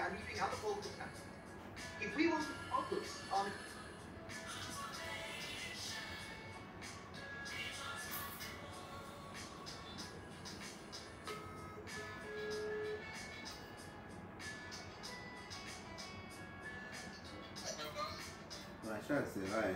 I'm leaving out the focus now. If we want to focus on My chance is right.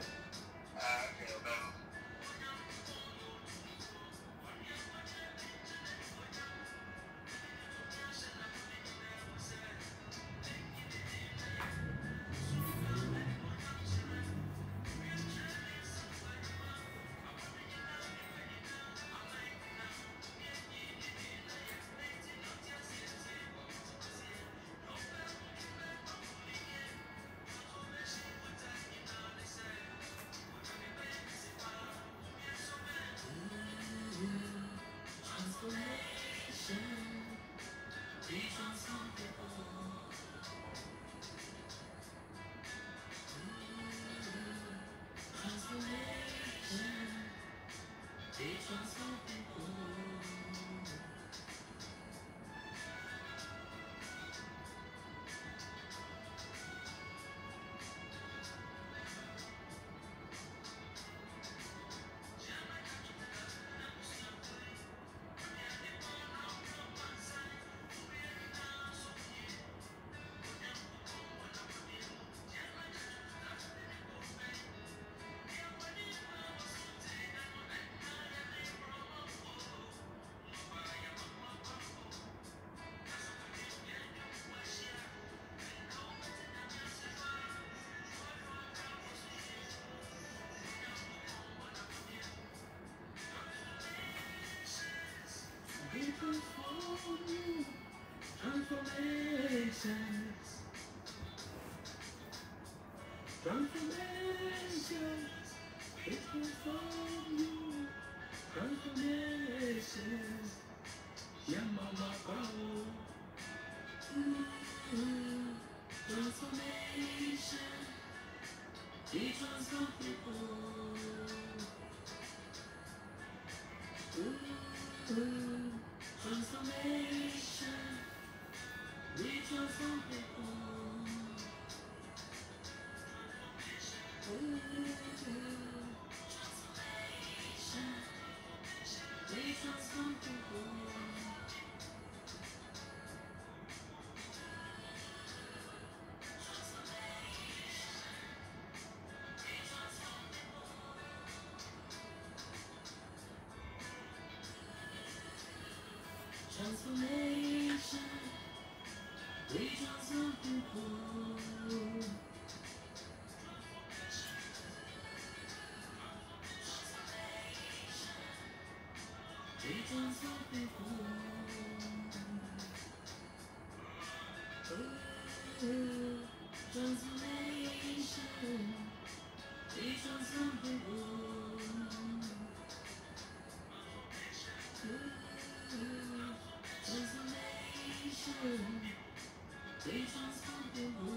Transformation, it can from you. Transformation, yeah, mama, transformation, it transforms people. Transformation, we transform people. Transformation, we transform people. Transformation, we transform people. We transform people. Transformation, we transform people. Transformation, we transform people.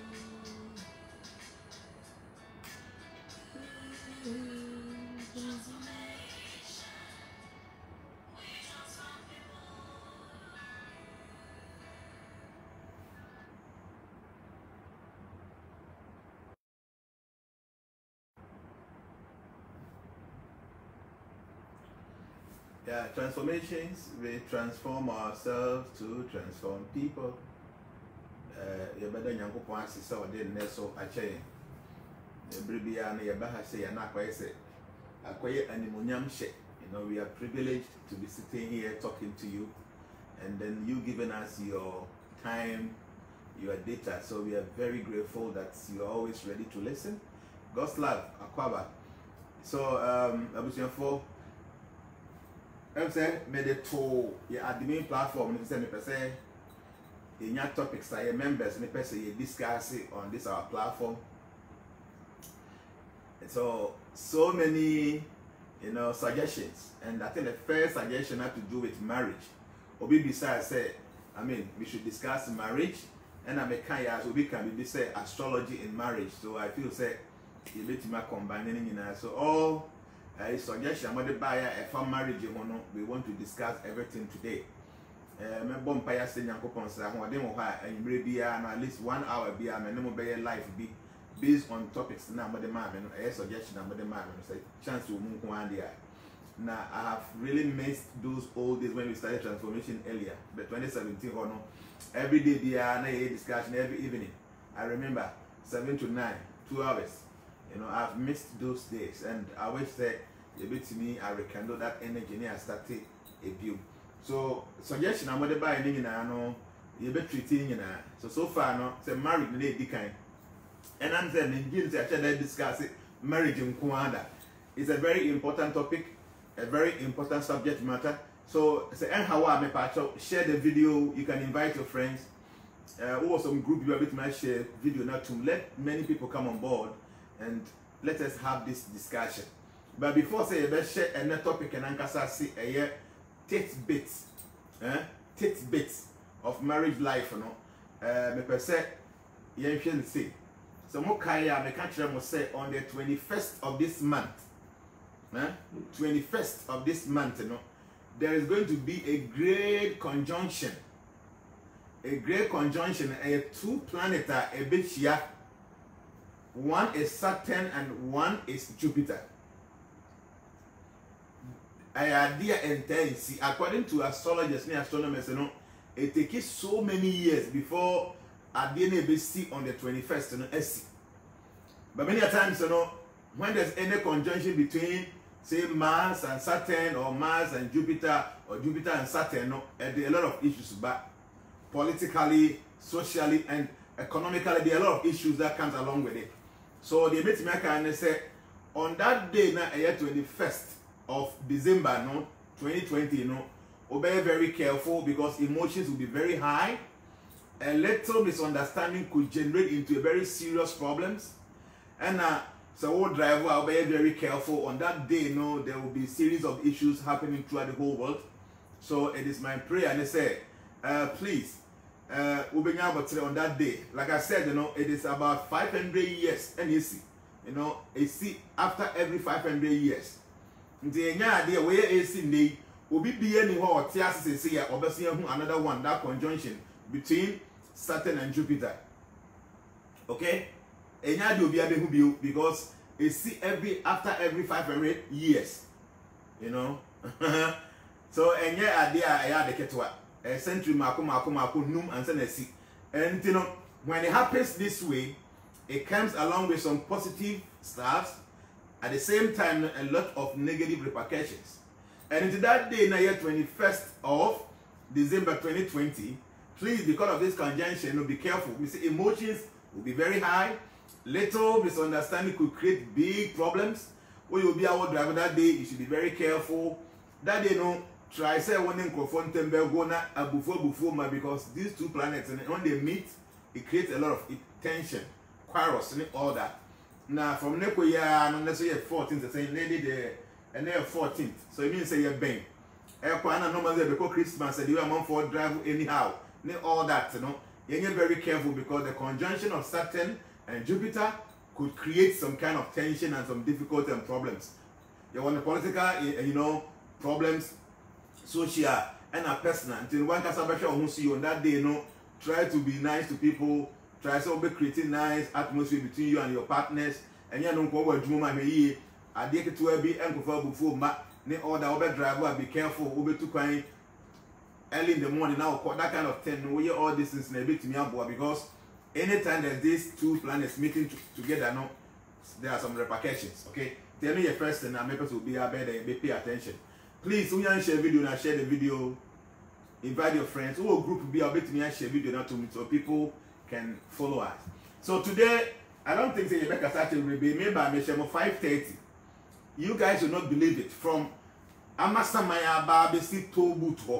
Yeah, transformations, we transform ourselves to transform people. You better Yankopon assist or didn't so a chain. The Bribiana Yabaha say, and I say, acquire animonium shake. You know, we are privileged to be sitting here talking to you, and then you giving us your time, your data. So we are very grateful that you are always ready to listen. God's love, Akwaba. So, Abusian 4. I'm saying, made it to your admin platform, and send me say, in your topics, I members, and person you discuss it on this our platform. And so many, suggestions, and I think the first suggestion had to do with marriage. Obi besides say, I mean, we should discuss marriage, and I'm a kind of we can be say astrology in marriage. So I feel say, you need to combining, so all. Suggestion about the buyer a farm marriage we want to discuss everything today. me bom pa ya se Nyankopon sra ho de mo ha anwumre bia na at least 1 hour bia me ne mo be live bi based on topics na mo de ma me no suggestion na mo de ma me no say chance wo mu ko ande a na I have really missed those old days when we started transformation earlier but 2017 or no every day bia na discussion every evening. I remember 7 to 9 2 hours. You know, I've missed those days, and I wish that a bit to me, I rekindle that energy and I started a view. So, suggestion I'm going to buy anything, no, you be treating, you know. So far, no, say married, lady kind. And I'm saying, in June, actually, discuss it, marriage in Kuanda. It's a very important topic, a very important subject matter. So, say, and how I may share the video, you can invite your friends. Or some group you are able to share video now to let many people come on board and let us have this discussion. But before say let's share another topic and ankasa see a year tidbits of marriage life, you know. Me per se yen hwe say so mo kai a me ka kire mo say on the 21st of this month 21st of this month, you know, there is going to be a great conjunction. A great conjunction, a two planets are a bit here. One is Saturn and one is Jupiter. I idea intense. According to astrologers and astronomers, you know, it takes so many years before a DNA see on the 21st, you know, but many times, you know, when there's any conjunction between, say, Mars and Saturn, or Mars and Jupiter, or Jupiter and Saturn, you know, there are a lot of issues, but politically, socially, and economically, there are a lot of issues that comes along with it. So they made me and say, on that day, now, 21st of December, no, 2020, you know, be very careful because emotions will be very high. A little misunderstanding could generate into a very serious problems. And so all driver will be very careful. On that day, you know, there will be a series of issues happening throughout the whole world. So it is my prayer, and they say, please, on that day, like I said, you know, it is about 500 years, and you know, after every 500 years. The idea where AC will be any hot another one, that conjunction between Saturn and Jupiter. Okay? Because after every 500 years, you know. So idea I had the ketwa. A century mako num and senesi. And you know, when it happens this way, it comes along with some positive stuff. At the same time, a lot of negative repercussions. And into that day, now 21st of December 2020, please, because of this conjunction, be careful. We say emotions will be very high. Little misunderstanding could create big problems. When you will be our driver that day, you should be very careful. That day, no. Try say one in Kofonten Belgona before because these two planets, and when they meet, it creates a lot of tension, quarrels, and all that. Now from Nekoya, no let's say 14th, say lady there, and they're 14th. So it means say you're bang. Airport normally because Christmas and you are for drive anyhow. All that, you know. You're very careful because the conjunction of Saturn and Jupiter could create some kind of tension and some difficulty and problems. You want the political, you know, problems. Social and a personal until one can see you on that day, you know, try to be nice to people, try to be creating nice atmosphere between you and your partners, and you don't go over Juma me. I dare to be uncle before ne order over driver, be careful, over to kind early in the morning now, that kind of thing. We all this is a bit to me because anytime there's these two planets meeting together, no, there are some repercussions. Okay, tell me your first and I'm able to be a better and pay attention. Please, when you share video, now share the video. Invite your friends. Who group be a bit me and share video now to me so people can follow us. So today, I don't think say Rebecca started will be made by me 5:30. You guys will not believe it. From Amasamaya Babesi Tobu to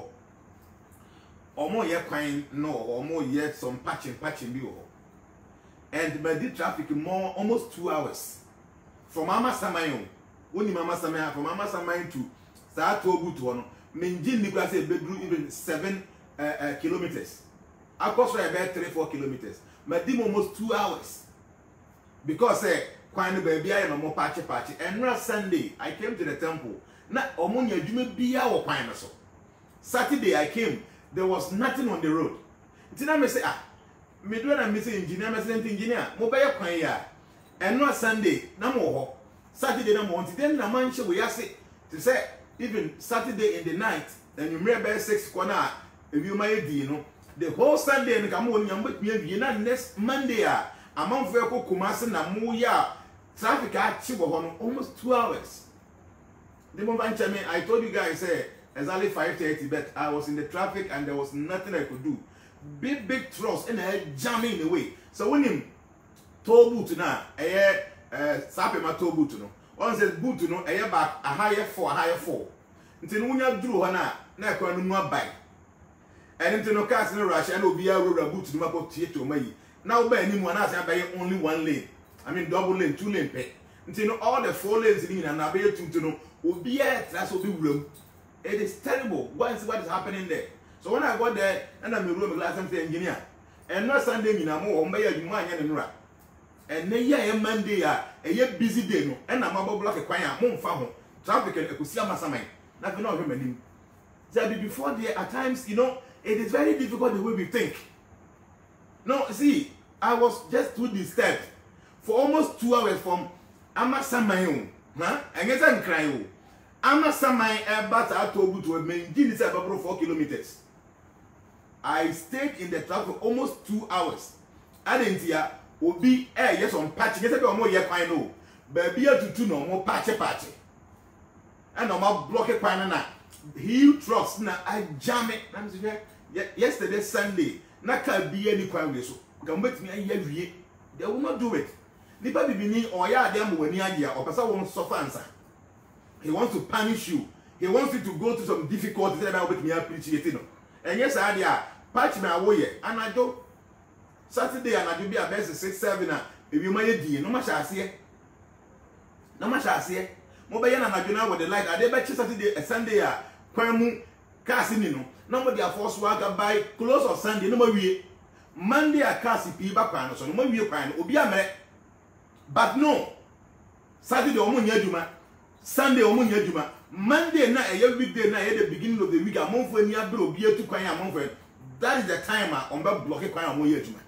Omo ye quine no, Omo yet some patching bill. And by the traffic more almost 2 hours. From Amasamayo, only Mama Samaya, from Amasamayo to Start to go to one. Minjin Nicolas bedroom even 7 kilometers. I cost about 3-4 kilometers. But dim almost 2 hours. Because quite baby I am more patchy. And last Sunday I came to the temple. Na omonya jume bia wo kwan so. Saturday I came. there was nothing on the road. Tina me say me do na me say engineer, me say engineer, mo be kwan ya. And no Sunday, na mo ho. Saturday na mo nti then na man hye we ase. To say even Saturday in the night, and you remember 6 corner, if you may di no, the whole Sunday and come on yam be na next Monday a man for ko Kumasi na mo ya traffic a chi wo ho almost 2 hours. The moment I told you guys exactly 5:30, but I was in the traffic and there was nothing I could do. Big trucks and I jamming in the way. So when him tow boot na sape ma tow boot no. One says boot no back a higher 4. Until when you drew na kwa no mu buy. And until no cars no rush and obi a road boot no mako tie to mai. Now by any one na buy only 1 lane. I mean double lane, 2 lane pay. Until all the 4 lanes in and na buy 2 to no obi that's obi room. It is terrible. What is happening there? So when I got there and I'm in room glass and say engineer and no Sunday in a more by you man and ra. And then Monday a busy day no and I'm about block a choir mon farm traffic and Kusia Masamai. Nothing of him. That before there at times, it is very difficult the way we think. No, see, I was just too disturbed for almost 2 hours from Amasamayun. And yes, I'm crying. Amasamay but I told you to maintain this about 4 kilometers. I stayed in the traffic for almost 2 hours. I didn't hear will be yes on patch. Yes, I more yet I know. But be able to no more patch. And no more block it na. Huge trucks na I jam it. I'm saying yesterday Sunday. Na can be any crime so. Come with me every they will not do it. Nipa bibini or ya dem when idea or person won't suffer answer. He wants to punish you. He wants you to go through some difficulties that with me appreciating. And yes, I patch me away and I do Saturday and I do be a best 6-7 if you may do no much I see. No much I see. Mobile and I do now with the light. I did bet Saturday a Sunday Quamu Casinino. Nobody a force worker by close of Sunday, no more we. Monday a Cassi Piba so no more we pine will be a man. But no Saturday Omunya Juma, Sunday Omunya Juma, Monday night every day night at the beginning of the week a month when you have to be to Quay a month. That is the time on that block Quay a Moya Juma.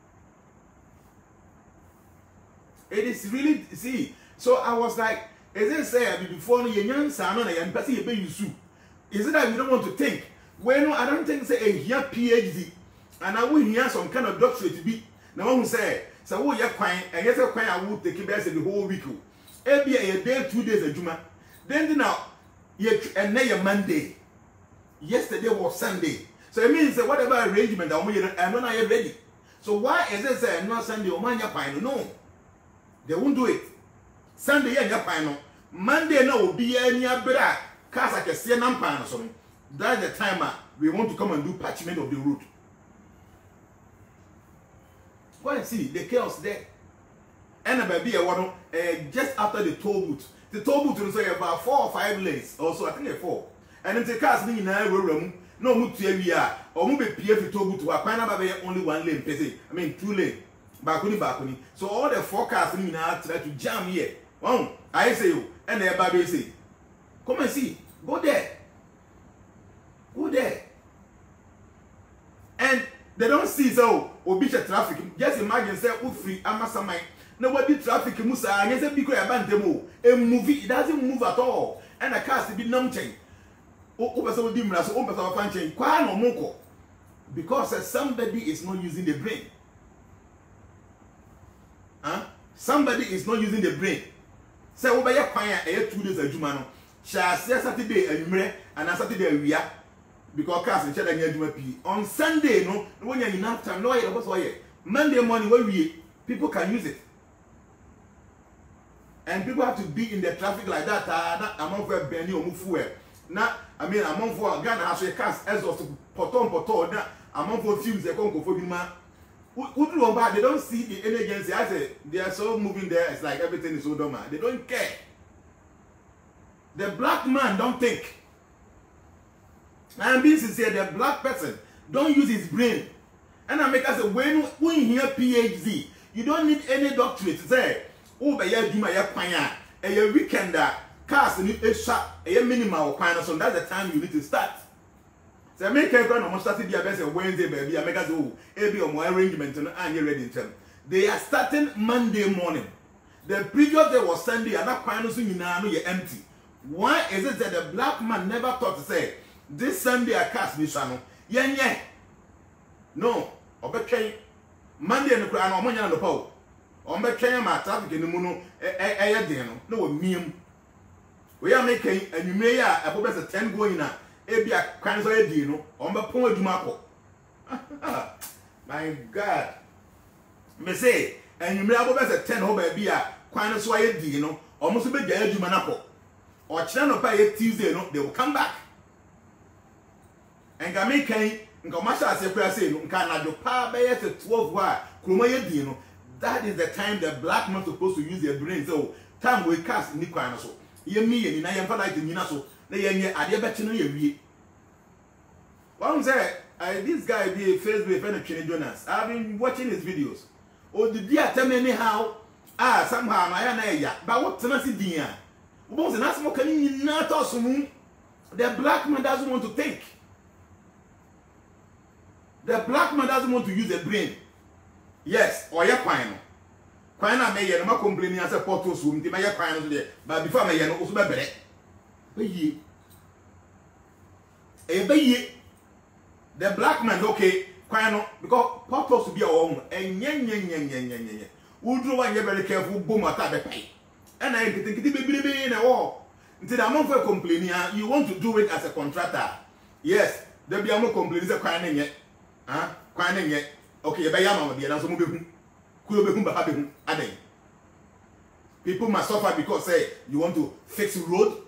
It is really see. So I was like, as I said before, you young son and person you pay you sue. Is it that you don't want to think? Well, no, I don't think say a here PhD, and I will hear some kind of doctorate to be. Now one say, so what you're crying, and yes, I'm crying. I will take it the whole week. Every a day, 2 days a Juma. Then now, and now your Monday. Yesterday was Sunday. So it means that whatever arrangement I'm not ready. So why is it say no Sunday or man your no? They won't do it. Sunday your final. Monday no will be any better. Cause I can see an umpire or something. That's the time we want to come and do patchment of the route. Go and see the chaos there. And a baby one just after the toll booth. The toll booth will say about 4 or 5 lanes. Also, I think 4. And then the cars in room. No move to area or move a PF toll booth to a pineapple only 1 lane. I mean 2 lane. Balcony. So all the forecasts in try to jam here. Oh, I say you and the baby say, come and see. Go there. Go there. And they don't see so obisha traffic. Just imagine say free Amasamai. Nobody traffic Musa and yes because abandemo. A movie it doesn't move at all. And the cars be numbing. So dimra so open our function. Kwa no moko. Because somebody is not using the brain. Somebody is not using the brain. Say over your choir 2 days a Jumano. Shall say Saturday and Saturday we are because cars and cheddar near Juma P. On Sunday, no, when you're enough time, no, what's why Monday morning where people can use it. And people have to be in the traffic like that. Not among for Benny or Mufu. Not, I mean, among for Ghana has a cast as of Poton, not among for fumes, they can't go for him. They don't see the energy. I say they are so moving there. It's like everything is so dumb. They don't care. The black man don't think. I'm being sincere. The black person don't use his brain. And I make us say when you hear PhD, you don't need any doctorate. Say, oh, but you do my panya, and your weekend cars need a shot, a minimal kind of so that's the time you need to start. Say make a no mo start dia best Wednesday baby I make us oh e be omo arrangement no anye ready in term. They are starting Monday morning. The previous day was Sunday and that kwan no so nyina no ye empty. Why is it that the black man never thought to say this Sunday I cast this one? Yenye. No, obetwen Monday no kura no omonya no paw. Obetwen ma traffic ni mu no eye den no wo miem. We are making anwumre ya abo be 10 going na ebia kwan so edi no ombepon aduma akọ. My God. Me say anwumre abo be 10 ho ba bia kwan so edi no omo so be gya aduma na akọ. Or channel by Tuesday, no, they will come back. And Gamay Nkomasha say, no, can do power by 12 wire, Kruma, that is the time the black man supposed to use their brain. So, time we cast in the corner. So, you me and I am like the Minaso, they are the better you. One say, this guy be Facebook friend of Kenny Jonas. I've been watching his videos. Oh, did you tell me anyhow? Somehow I am but what Tennessee dear? The black man doesn't want to think. The black man doesn't want to use the brain. Yes, or ya kwano. Kwano may ye no complaining as a portal soon, the mayor kwano there, but before my yen also better. The black man, okay, kwano, because portals to be our own, and yen. We'll do one very careful boom at the pay. And I think it be in a war. Until I'm not complaining, you want to do it as a contractor. Yes, there be a more complaining crying yet. Crying yet. Okay, by Yama, the answer will be people must suffer because say you want to fix the road.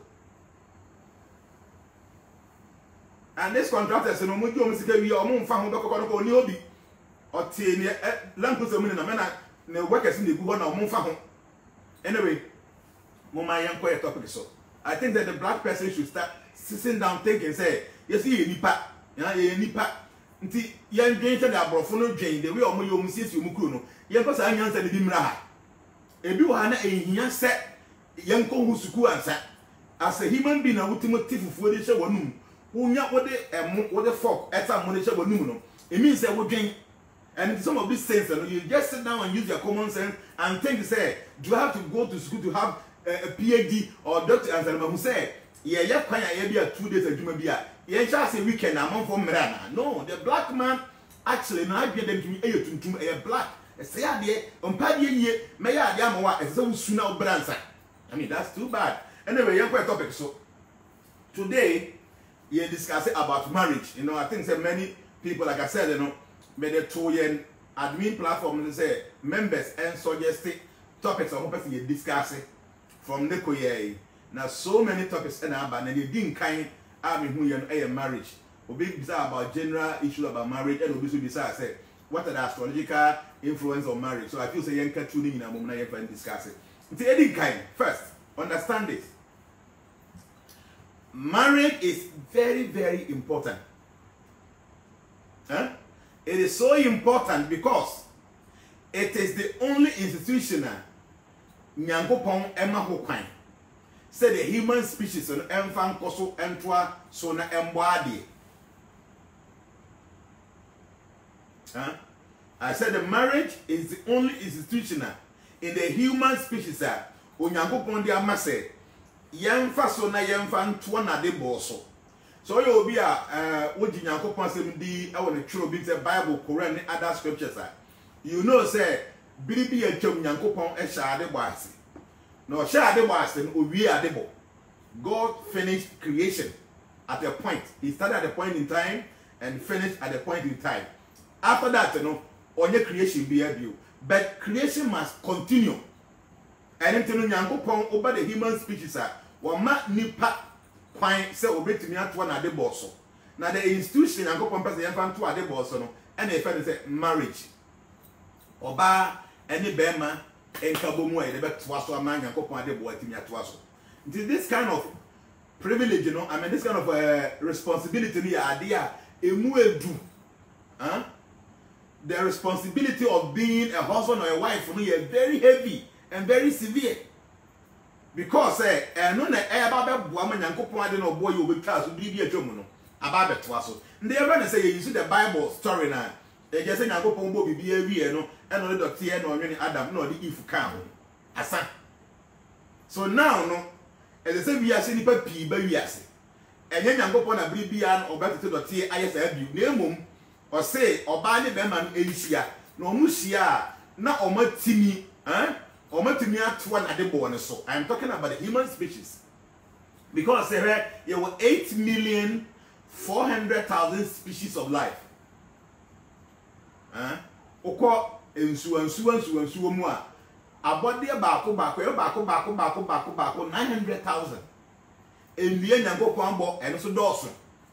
And this contractor said, no more you we are more found or Niobi or Tia Lampus of Minna, the workers in the good one or more. Anyway. Mama young quiet topic so. I think that the black person should start sitting down thinking, say, yes, you nipa, nipa. Nti yan dwen the abrofono dwen the way omo yom sisi omukuro no. Yan ko sa nyansa de bimra ha. Ebi wo ha na ehia se yan ko hu suku ansa. As a human being na wutimo tifufuo de hye wonum. Wonya wo de fork eta mo de hye wonum no. It means that wo dwen. And some of these things, you just sit down and use your common sense and think, say, do you have to go to school to have a PhD or doctor? And who say, yeah, be a 2 days and be a just a weekend among for Mirana. No, the black man actually now get them to be a black. Say, ye, may I am as so soon out bransa. I mean, that's too bad. Anyway, you're quite topic. So today, you're discussing about marriage. You know, I think that many people, like I said, you know, but the two-year admin platform say members and suggested topics of what you discussing from the Koye. Now so many topics and you didn't kind of who you marriage. We be about general issue about marriage and we be say what are the astrological influence of marriage. So I feel say you can tune in a moment you can discuss it. It's any kind. First, understand this. Marriage is very, very important. Huh? It is so important because it is the only institution Nyankopon Emma Hokwan said the human species on Emfan Koso Entwa Sona Embwadi. I said the marriage is the only institution in the human species Nyankopon de Amase Yemfa Sona Yemfan Twana de Boso. So you will be what Nyankopon say di I want to true big Bible, Quran and other scriptures. You know say Bibi and Chom Nyankopon e shade boase. No shade boase and we are the God finished creation at a point. He started at a point in time and finished at a point in time. After that, you know, only creation be a view. But creation must continue. And until Nyankopon over the human species wama nipa kwan se obetimi ato na de boso na the institution Nyankopon pese yemfa nto ade boso no and e fe say marriage oba any bema enkabomu e de beto so ama Nyankopon ade bo atimi ato so. This kind of privilege, you know, I mean this kind of responsibility ni ade a emu edu. The responsibility of being a husband or a wife for me is very heavy and very severe. Because no na e ba be boa ma Nyankopon ade no boy you be class so bibi adwom no aba betwa so nde ever na say you use the Bible story na e je say Nyankopon bo bibia wie no e no dote e no onwene Adam na odi Eve kan ho asa so now no e say we ase nipa pii ba wi ase enye Nyankopon na bibia no obetete dote ayesa abiu na emom o say oba ne be ma no ehia na omuhia na omatimi omatimi atwa na de bo ne so. I am talking about the human species because there were 8,400,000 species of life. Oko ensu mu a abode baako 900,000 enwie Nyankopon bo eno so dooso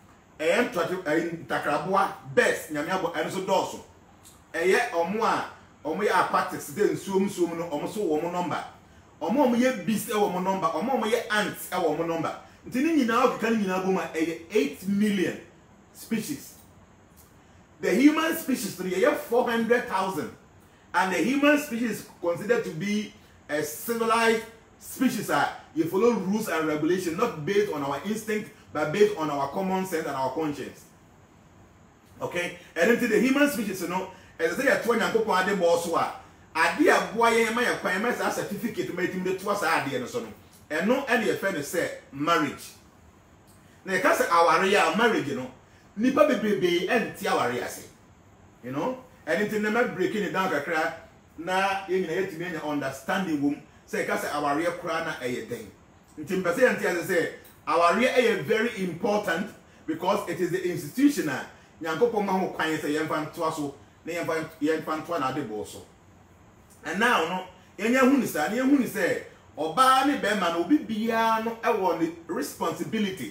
takraboa best nyame abo eno so dooso eye omo ye aquatics de nsuom no omo so wo mo number omo ye beast e wo mo number omo ye ants e wo mo number ntini nyina okeka nyina boma eye 8 million species. The human species 400,000 and the human species is considered to be a civilized species. You follow rules and regulations not based on our instinct but based on our common sense and our conscience. Okay? And into the human species, you know, as I say, a 20 and couple of the boss were. Idea boy, my acquaintance as certificate made him the twice idea and so on. And no any offender say marriage. Now, because our real marriage, you know, nipa baby and tiawari say, you know, and into the breaking it down, na you need understanding womb. Say, because our real crana a thing. Until I say, our real is very important because it is the institutional. Nyankopon mahu kwan say yemfan toaso na yemfan toa na de boso. And now no yenya hu ni sa na hu ni say oba ne be ma no obi bia no e wo ni responsibility.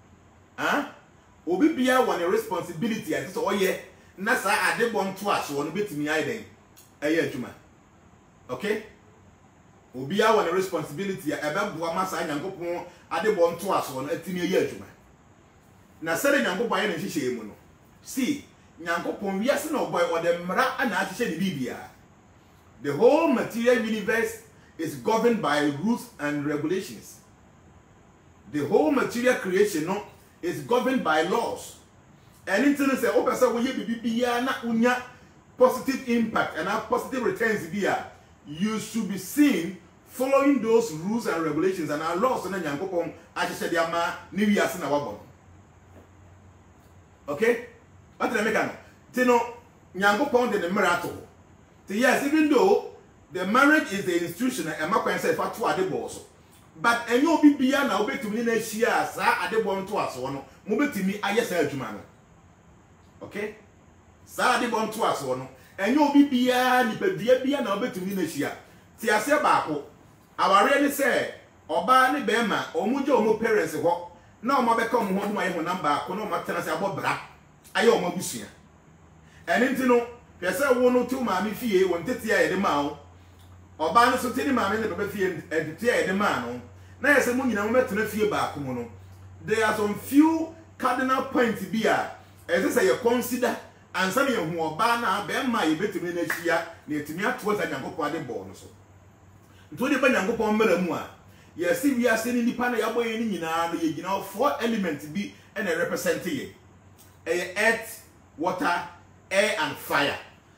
Obi bia wo ni responsibility as so oye na sa ade bon toaso no betimi ai den eye adwuma. Okay? Obi a wo ni responsibility e be boa ma sa Nyankopon ade bon toaso no atimi eye adwuma. Na sare Nyankopon ye ne hihye mu no. See, Nyankopon wiase no boy or the mra ana ahihye ni bibia. The whole material universe is governed by rules and regulations. The whole material creation no is governed by laws. And internet say o person we bibia na unya positive impact and have positive returns bia. You should be seen following those rules and regulations and our laws na Nyankopon ahihye dia ma ni wiase na wabon. Okay? What did I make? Tino Nyankopon de miracle. Yes, even though the marriage is the institution, and my point said for two ade boss. But and you be bia na obetumi na hia sa ade bon to aso no, mo betumi ayesa adwuma no. Okay? Sa ade bon to aso no, and you be bia ni pedua bia na obetumi na hia. Ti ase baako. Aware ni say oba ni be ma omuje omo parents ho. Na omo be come ho no aye ho number ko na omo tena se abobra. Aye omo busua. Eni ntino pese wo no tu ma mi fie won tete ya de ma wo. Oba no so teni ma me ne be fie tete ya de ma no. Na yese mo nyina mo metena fie ba ko no. There are some few cardinal points bia as say you consider and some you hu oba na be ma ye betumi na hia na etumi ato sa Nyankopon ade bo no so. Nto de ba Nyankopon mara mu a yesi wi ase ni nipa na yabo ye ni nyina no ye gina 4 elements bi and represent ye. Earth, water, air and fire.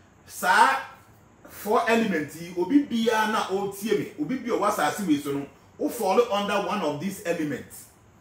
Sa 4 elements obi bia na o tie me obi bia wa sa we so no o fall under one of these elements.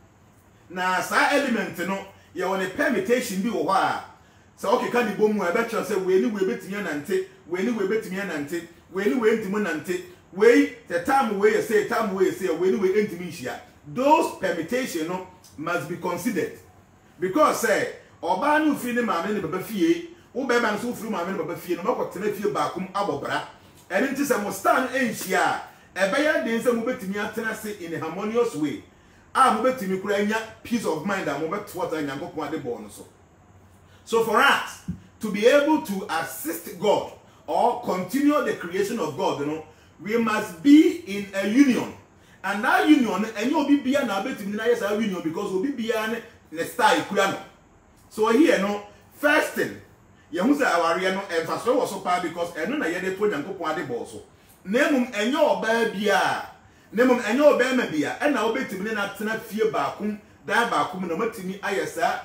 Na sa element no ye won a permutation bi wo ho a sa okay ka di bomu e be tro say we ni we betimi nante we ni we betimi nante we ni we ntimi nante we the time we say we ni we ntimi hia. Those permutation no must be considered because say oba no firi ne maame ne baba fie wo be man so firi maame ne baba fie no makotena fie baakum abobra ene nti se mo stand enhia e be ya den se mo betimi atena se in a harmonious way mo betimi kura anya peace of mind mo beto what Nyankopon ade bo no so. So for us to be able to assist God or continue the creation of God, you know, we must be in a union. And that union and you be bia na betimi na yes union because obi bia ne style kura no. So here no first thing you hu say our no emphasis was so far because eno na ye de to Nyankopon ade bo so. Nemum enye oba bia nemum enye oba ma bia e na obetimi na tena fie baakum dan baakum na matimi ayesa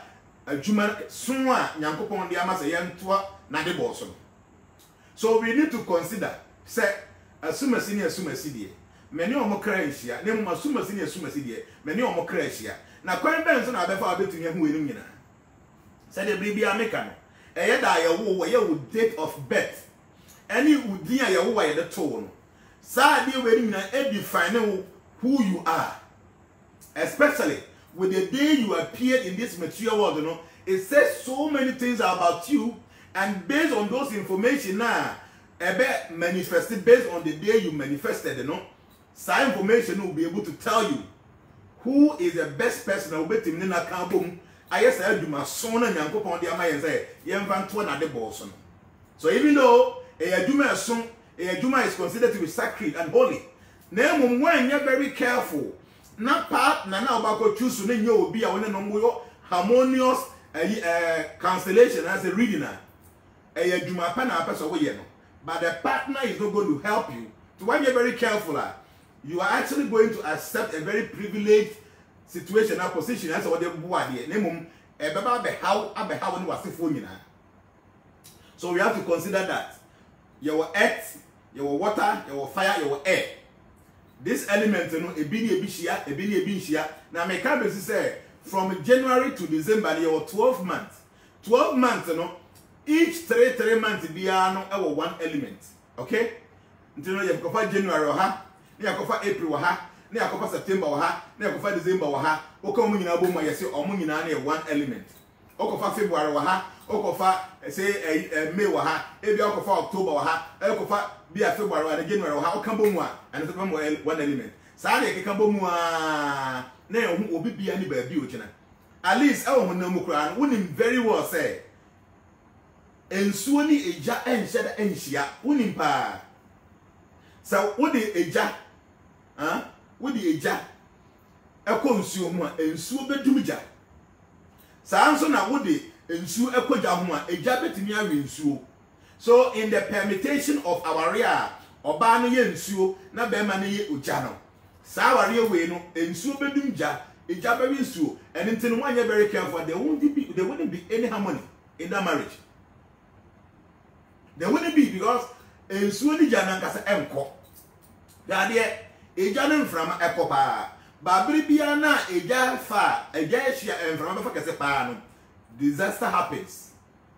adwuma so a nyankopon de ama se yentoa na de bo so. So we need to consider say asumasi ni asumasi die many omo kra nhia na mu asumasi ni asumasi die many omo kra nhia na kwan ben so na abefa abetumi hu enim nyina say de bibia meka no eye da ye wo date of birth any udin a ye wo ye de to no sa de we nyina e define who you are, especially with the day you appeared in this material world. You know, it says so many things about you, and based on those information now, manifested based on the day you manifested. You know, some information will be able to tell you who is the best person. I will bet him in a campum. I guess I do my son and young couple on the Amaya and say, at the boss. So even though a Juma son, a Juma is considered to be sacred and holy. Name when you're very careful. Not part na about choose to know be a harmonious constellation as a reader. A Juma Pana person away. But the partner is not going to help you. So when you're very careful, you are actually going to accept a very privileged situation or position as what they board. Name how was the phone. So we have to consider that your earth, your water, your fire, your air. This element, you know, ebini. Now, my campus say from January to December, there were 12 months. 12 months, you know, each 3 months, there are one element. Okay? You know, you have to January, you have to April, you have to September, you have to December, you have to one element. Okofa February waha, okofa say May waha, ebi okofa October waha, okofa be a February and January waha, okambo mwa, and the one element. Sade ke kambo mwa na hu obi bia ni ba bi o kina. At least e wo na mu kura no wonim very well say ensuo ni eja enhye da enhia wonim pa. So wo de eja wo de eja ekonsuo mu a ensuo bedumja. Sanso na wode ensu ekoja ho a eja betimi awe ensuo. So in the permutation of our rea oba no ye ensuo na be ma no ye oja no. Sa aware we no ensuo bedumja eja be ensuo. And until one you very careful, there wouldn't be any harmony in that marriage. There wouldn't be, because ensuo ni jana nkasa enko. That there eja no from ekopa. Babri biana eja fa eja shia enframa fa kese pa no disaster happens.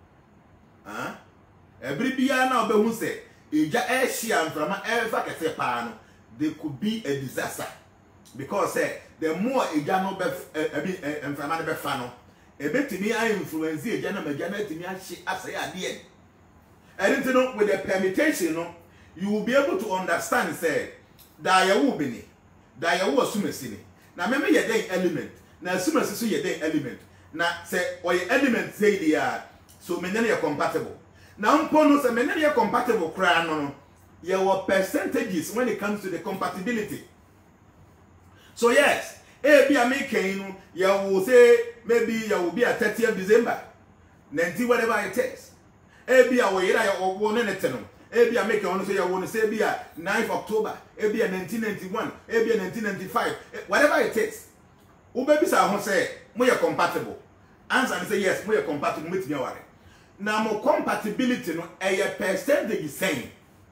Every biana obehu se eja shia enframa fa kese pa no, there could be a disaster, because the more eja no be enframa no be fa no ebetimi a influence eja na meja na etimi ahye asay ade. And you know, with the permutation, no, you will be able to understand say that you will be da ya wo asumasi. Na meme ye den element na asumasi so ye den element na se o ye element say dia, so menene ye compatible. Na mpo no se menene ye compatible kra no ye wo percentages when it comes to the compatibility. So yes, e bia me kan no ye will say maybe you will be at 30th December 90 whatever it is. E bia wo yira ye owo ne nete no. Ebia make on say you want to say bia 9th October, ebia 1991, ebia 1995, whatever it is. Who baby say who say we are compatible. Answer and say yes, we are compatible with me worry. Now more compatibility no a percentage is saying.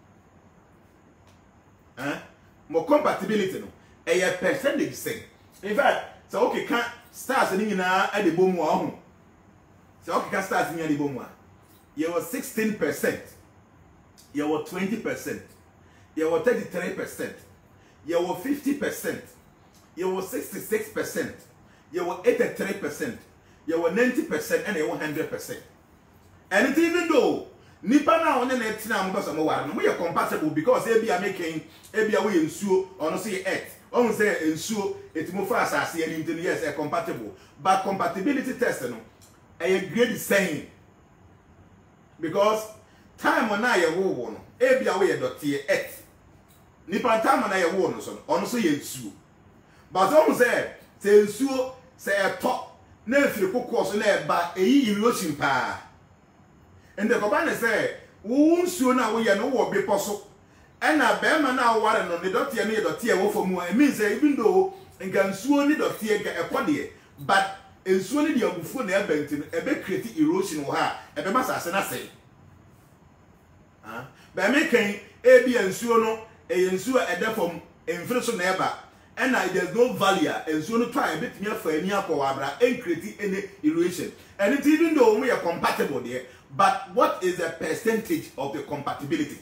More compatibility no a percentage is saying. In fact, so okay can start in na at the boom wa. So okay can start in the boom wa. You was 16%. You were 20%, you were 33%, you were 50%, you were 66%, you were 83%, you were 90%, and you were 100%. And even though nipa na one na etina mo so mo war no we are compatible, because ebia making ebia we ensuo or no say earth on say ensuo etimo fa asase ani ntino, yes are compatible, but compatibility test no a grade saying, because time when I wo no ebia we dotie earth nipa time when I wo no so ono so ye nsuo, but on say nsuo say eto na efiri kokko so na eba eyi erosion pa. And the Kobane say wo nsuo na wo ye no wo bepo so ena be ma na aware no ne dotie wo for mu. It means even though nka nsuo ni dotie ga ekode, but ensuo ne de abufuo na ebenti no ebe create erosion wo ha ebe masase na sei ba me kan ebi ensuo no ensuo ede from enfiri so na eba and there's no value ensuo no try ebetimi afa ani akwa abra en create any erosion and it even though we are compatible there, but what is the percentage of the compatibility?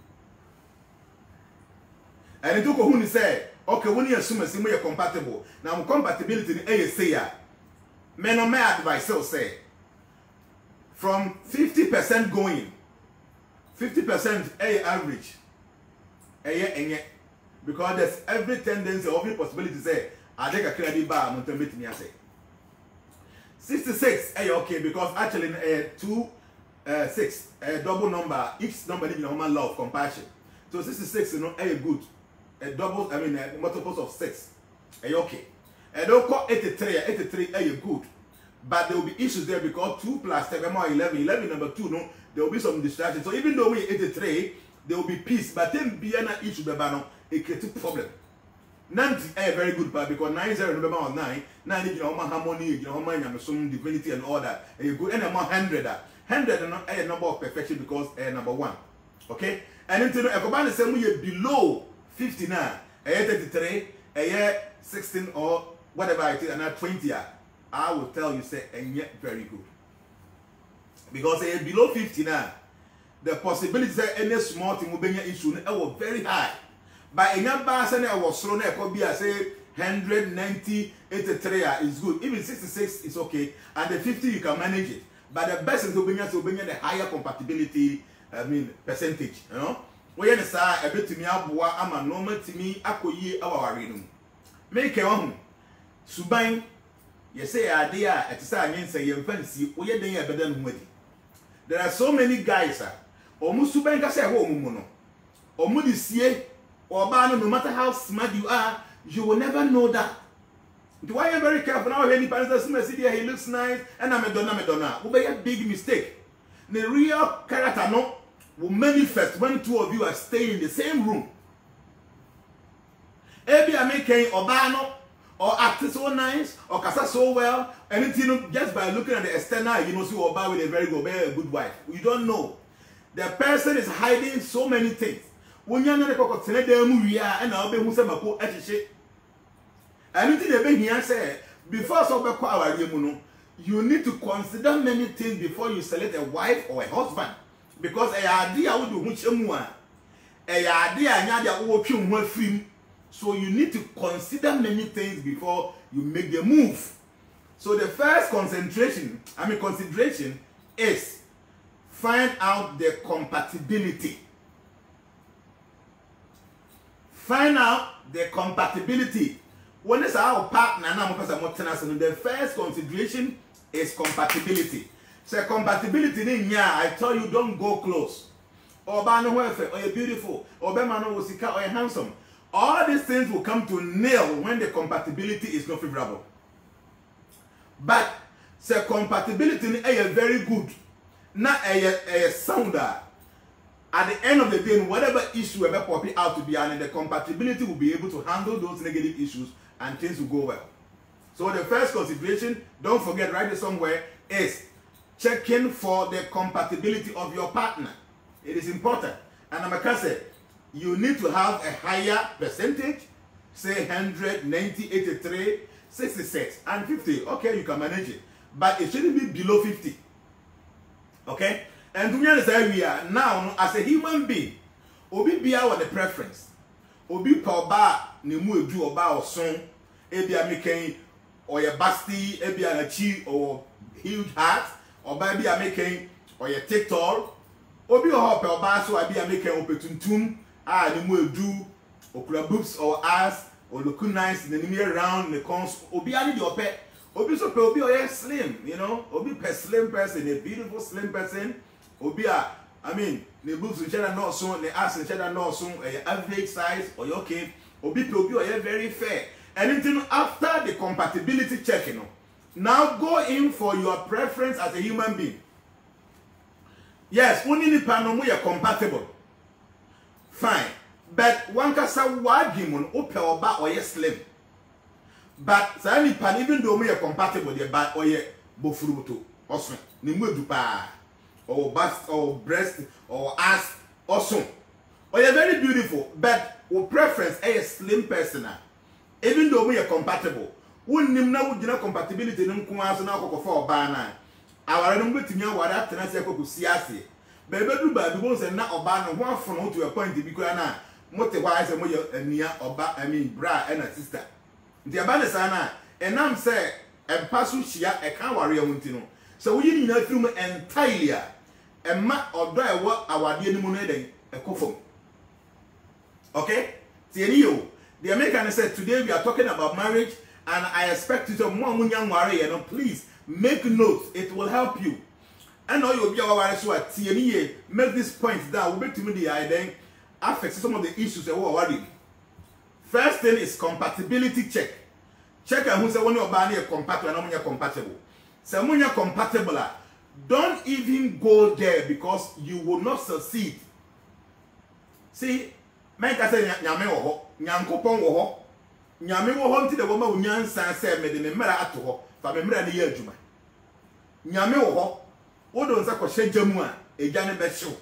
And it took a who say, okay, when you assume we are compatible, now compatibility is say ya. Men on my advice so say from 50% going, 50% a average, because there's every tendency, every possibility to say, I take a credit bar, I'm going to say 66, okay, because actually 6, double number, each number is normal law of compassion. So 66 is not good. A double, multiples of 6. Okay. And don't call 83, 83 good. But there will be issues there because 2 plus 7 more 11, 11 number 2, no, there will be some distraction. So even though we 83, there will be peace. But then be an issue, it creates a problem. 90 very good part because 90 remember on 9, 90 you know harmony, you know some divinity and all that. And you good and 100 100 is not a number of perfection because number 1. Okay? And until the same way below 59, 33, 16 or whatever it is, and 20, I will tell you say and yet very good. Because below 59, the possibility that any small thing will be an issue very high. But in your bus and I was thrown a copy, I say 190, 83 is good. Even 66 is okay. And the 50 you can manage it. But the best is to bring the higher compatibility, percentage. You know? When you say a bit to me, I'm a normal to me, I could ye our reading. Make your own. Subain, you say idea at the same say you fancy, we are doing a better than with it. There are so many guys, almost Subain can say home mono. Or Moody see. Or no matter how smart you are, you will never know that. Do I am very careful now? Any person he looks nice, and I'm a Madonna. Will be a big mistake. The real character no will manifest when two of you are staying in the same room. Maybe I make Obano or act so nice or casa so well, anything just by looking at the external, you know, see Oba with a very good wife. You don't know. The person is hiding so many things. When you are not a and I'll be Musamaco at anything they here say before so you need to consider many things before you select a wife or a husband. Because a idea would do much more. A idea film. So you need to consider many things before you make the move. So the first consideration is find out the compatibility. Find out the compatibility. When it's our partner, the first consideration is compatibility. So compatibility, I tell you, don't go close. Or you're beautiful, or you're handsome. All these things will come to nil when the compatibility is not favorable. But so compatibility is very good. Not a sounder. At the end of the day, whatever issue ever popping out to be, and the compatibility will be able to handle those negative issues and things will go well. So the first consideration, don't forget, write it somewhere, is checking for the compatibility of your partner. It is important. And I'm going to say, you need to have a higher percentage, say 100, 90, 83, 66, and 50. Okay, you can manage it. But it shouldn't be below 50. Okay? And to be honest, we are now as a human being, obi bia with the preference. Obi pa oba ne mu edu oba oson, ebi ameken or your basti, ebi anachi or huge heart, oba ebi ameken or your TikTok. Obi o pa oba so ebi ameken opetuntum, ne mu edu, okura boobs or ass or look nice, the name around the cons. Obi ani di ope. Obi so pe obi o slim, you know, obi pe slim person, a beautiful slim person. Obia, the boobs in cheddar not so, the ass in cheddar not so, average size, or okay. Obi, or very fair. Anything after the compatibility checking. Now go in for your preference as a human being. Yes, only the panel we are compatible. Fine. But one can say why gimon ope or ba or yes slim. But say any pan even though we are compatible the but or ye bofuruto also ni mu edu pa or bust or breast or ass also or you're very beautiful but your preference a slim person even though we are compatible wonnim na wugina compatibility no nko aso na akokofo oba na aware no betimi aware atena se akokosi ase bebe du ba bi won se na oba no ho afono to a point bi kura na mote kwa ase mo ye ania oba I mean bra and a sister nti aba ne sana enam se empa so hia e kan ware ahunti no so wo yini na firum entirely emma odo ewo awade ni mu no eden ekofom. Okay, the American said today we are talking about marriage, and I expect you to please make notes. It will help you. I know you'll be our so at TNE. Make this point down. We'll be to me the then affect some of the issues that we're worried. First thing is compatibility check. Check and who say when you're buying compatible and when you're compatible. So when you're compatible, don't even go there because you will not succeed. See. Men ka say nyame wo ho nyankopon wo ho nyame wo ho nti de wo ma unyansa say me de me mra ato ho fa me mra ne ye adwuma nyame wo ho wo do nsa ko hyejamu a eja ne be hyew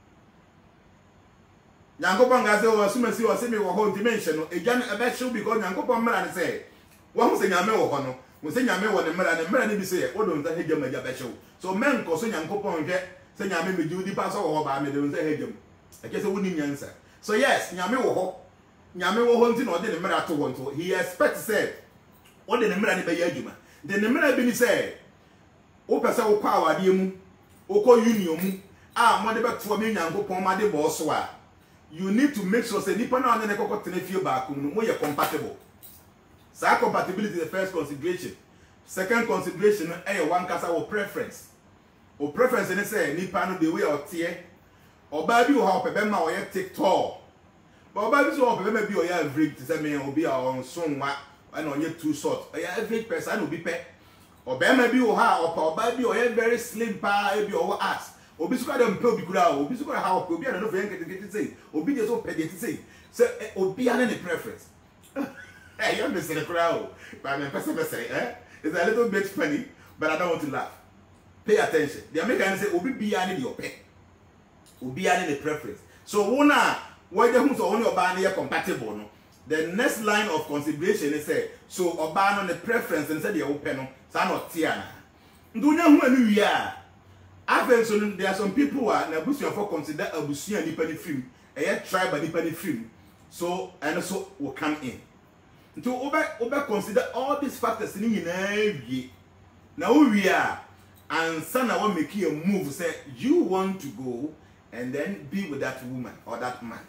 nyankopon ga say wo asumasi wo say me wo ho nti me nhye no eja ne be hyew because nyankopon mra ne say wo ho say nyame wo ho no wo say nyame wo ne mra ne bi say wo do nsa hyejamu eja be hyew so men ko so nyankopon hwe say nyame me judi pa so wo ho ba me de nsa hyejamu ake say wo ni nyansa. So yes, nyame wo ho nti na ode ne mra to ho nto he expects say ode ne mra ne be ya adwuma de ne mra bi ni say wo pese wo kwa awade mu wo ko union mu a mo de beto me nyankopon ma de bo so a you need to make sure say nipa na ne kokko tene fie ba ko no mo ye compatible. So compatibility is the first consideration. Second consideration e one kasa wo preference. Wo preference ne say nipa no the way o tie oba bi wo ha opebe ma wo ye TikTok. But oba bi so opebe ma bi o ya average to say me obi a on sonwa and on ye too short. O ya average person obi pe. Oba ma bi wo ha oba bi o ye very slim pa e bi o ass. Obi so ka dem pe obi kura obi so ka ha obi a no fe nkete say obi dey so pede say obi ane ne preference. Hey, you understand the crowd? But I'm it's a little bit funny, but I don't want to laugh. Pay attention. The Americans say obi bi ane your pet. Obi ane the preference. So why the who's only oba na compatible no. The next line of consideration is say so oba no the preference and say the open no sa not tia na. Ndunya hu anu wi a. Afen so there are some who are na busu for consider abusu nipa ni film. A tribe nipa ni film. So and also will come in. To over consider all these factors in every now we are and son I want make you a move say you want to go and then be with that woman or that man.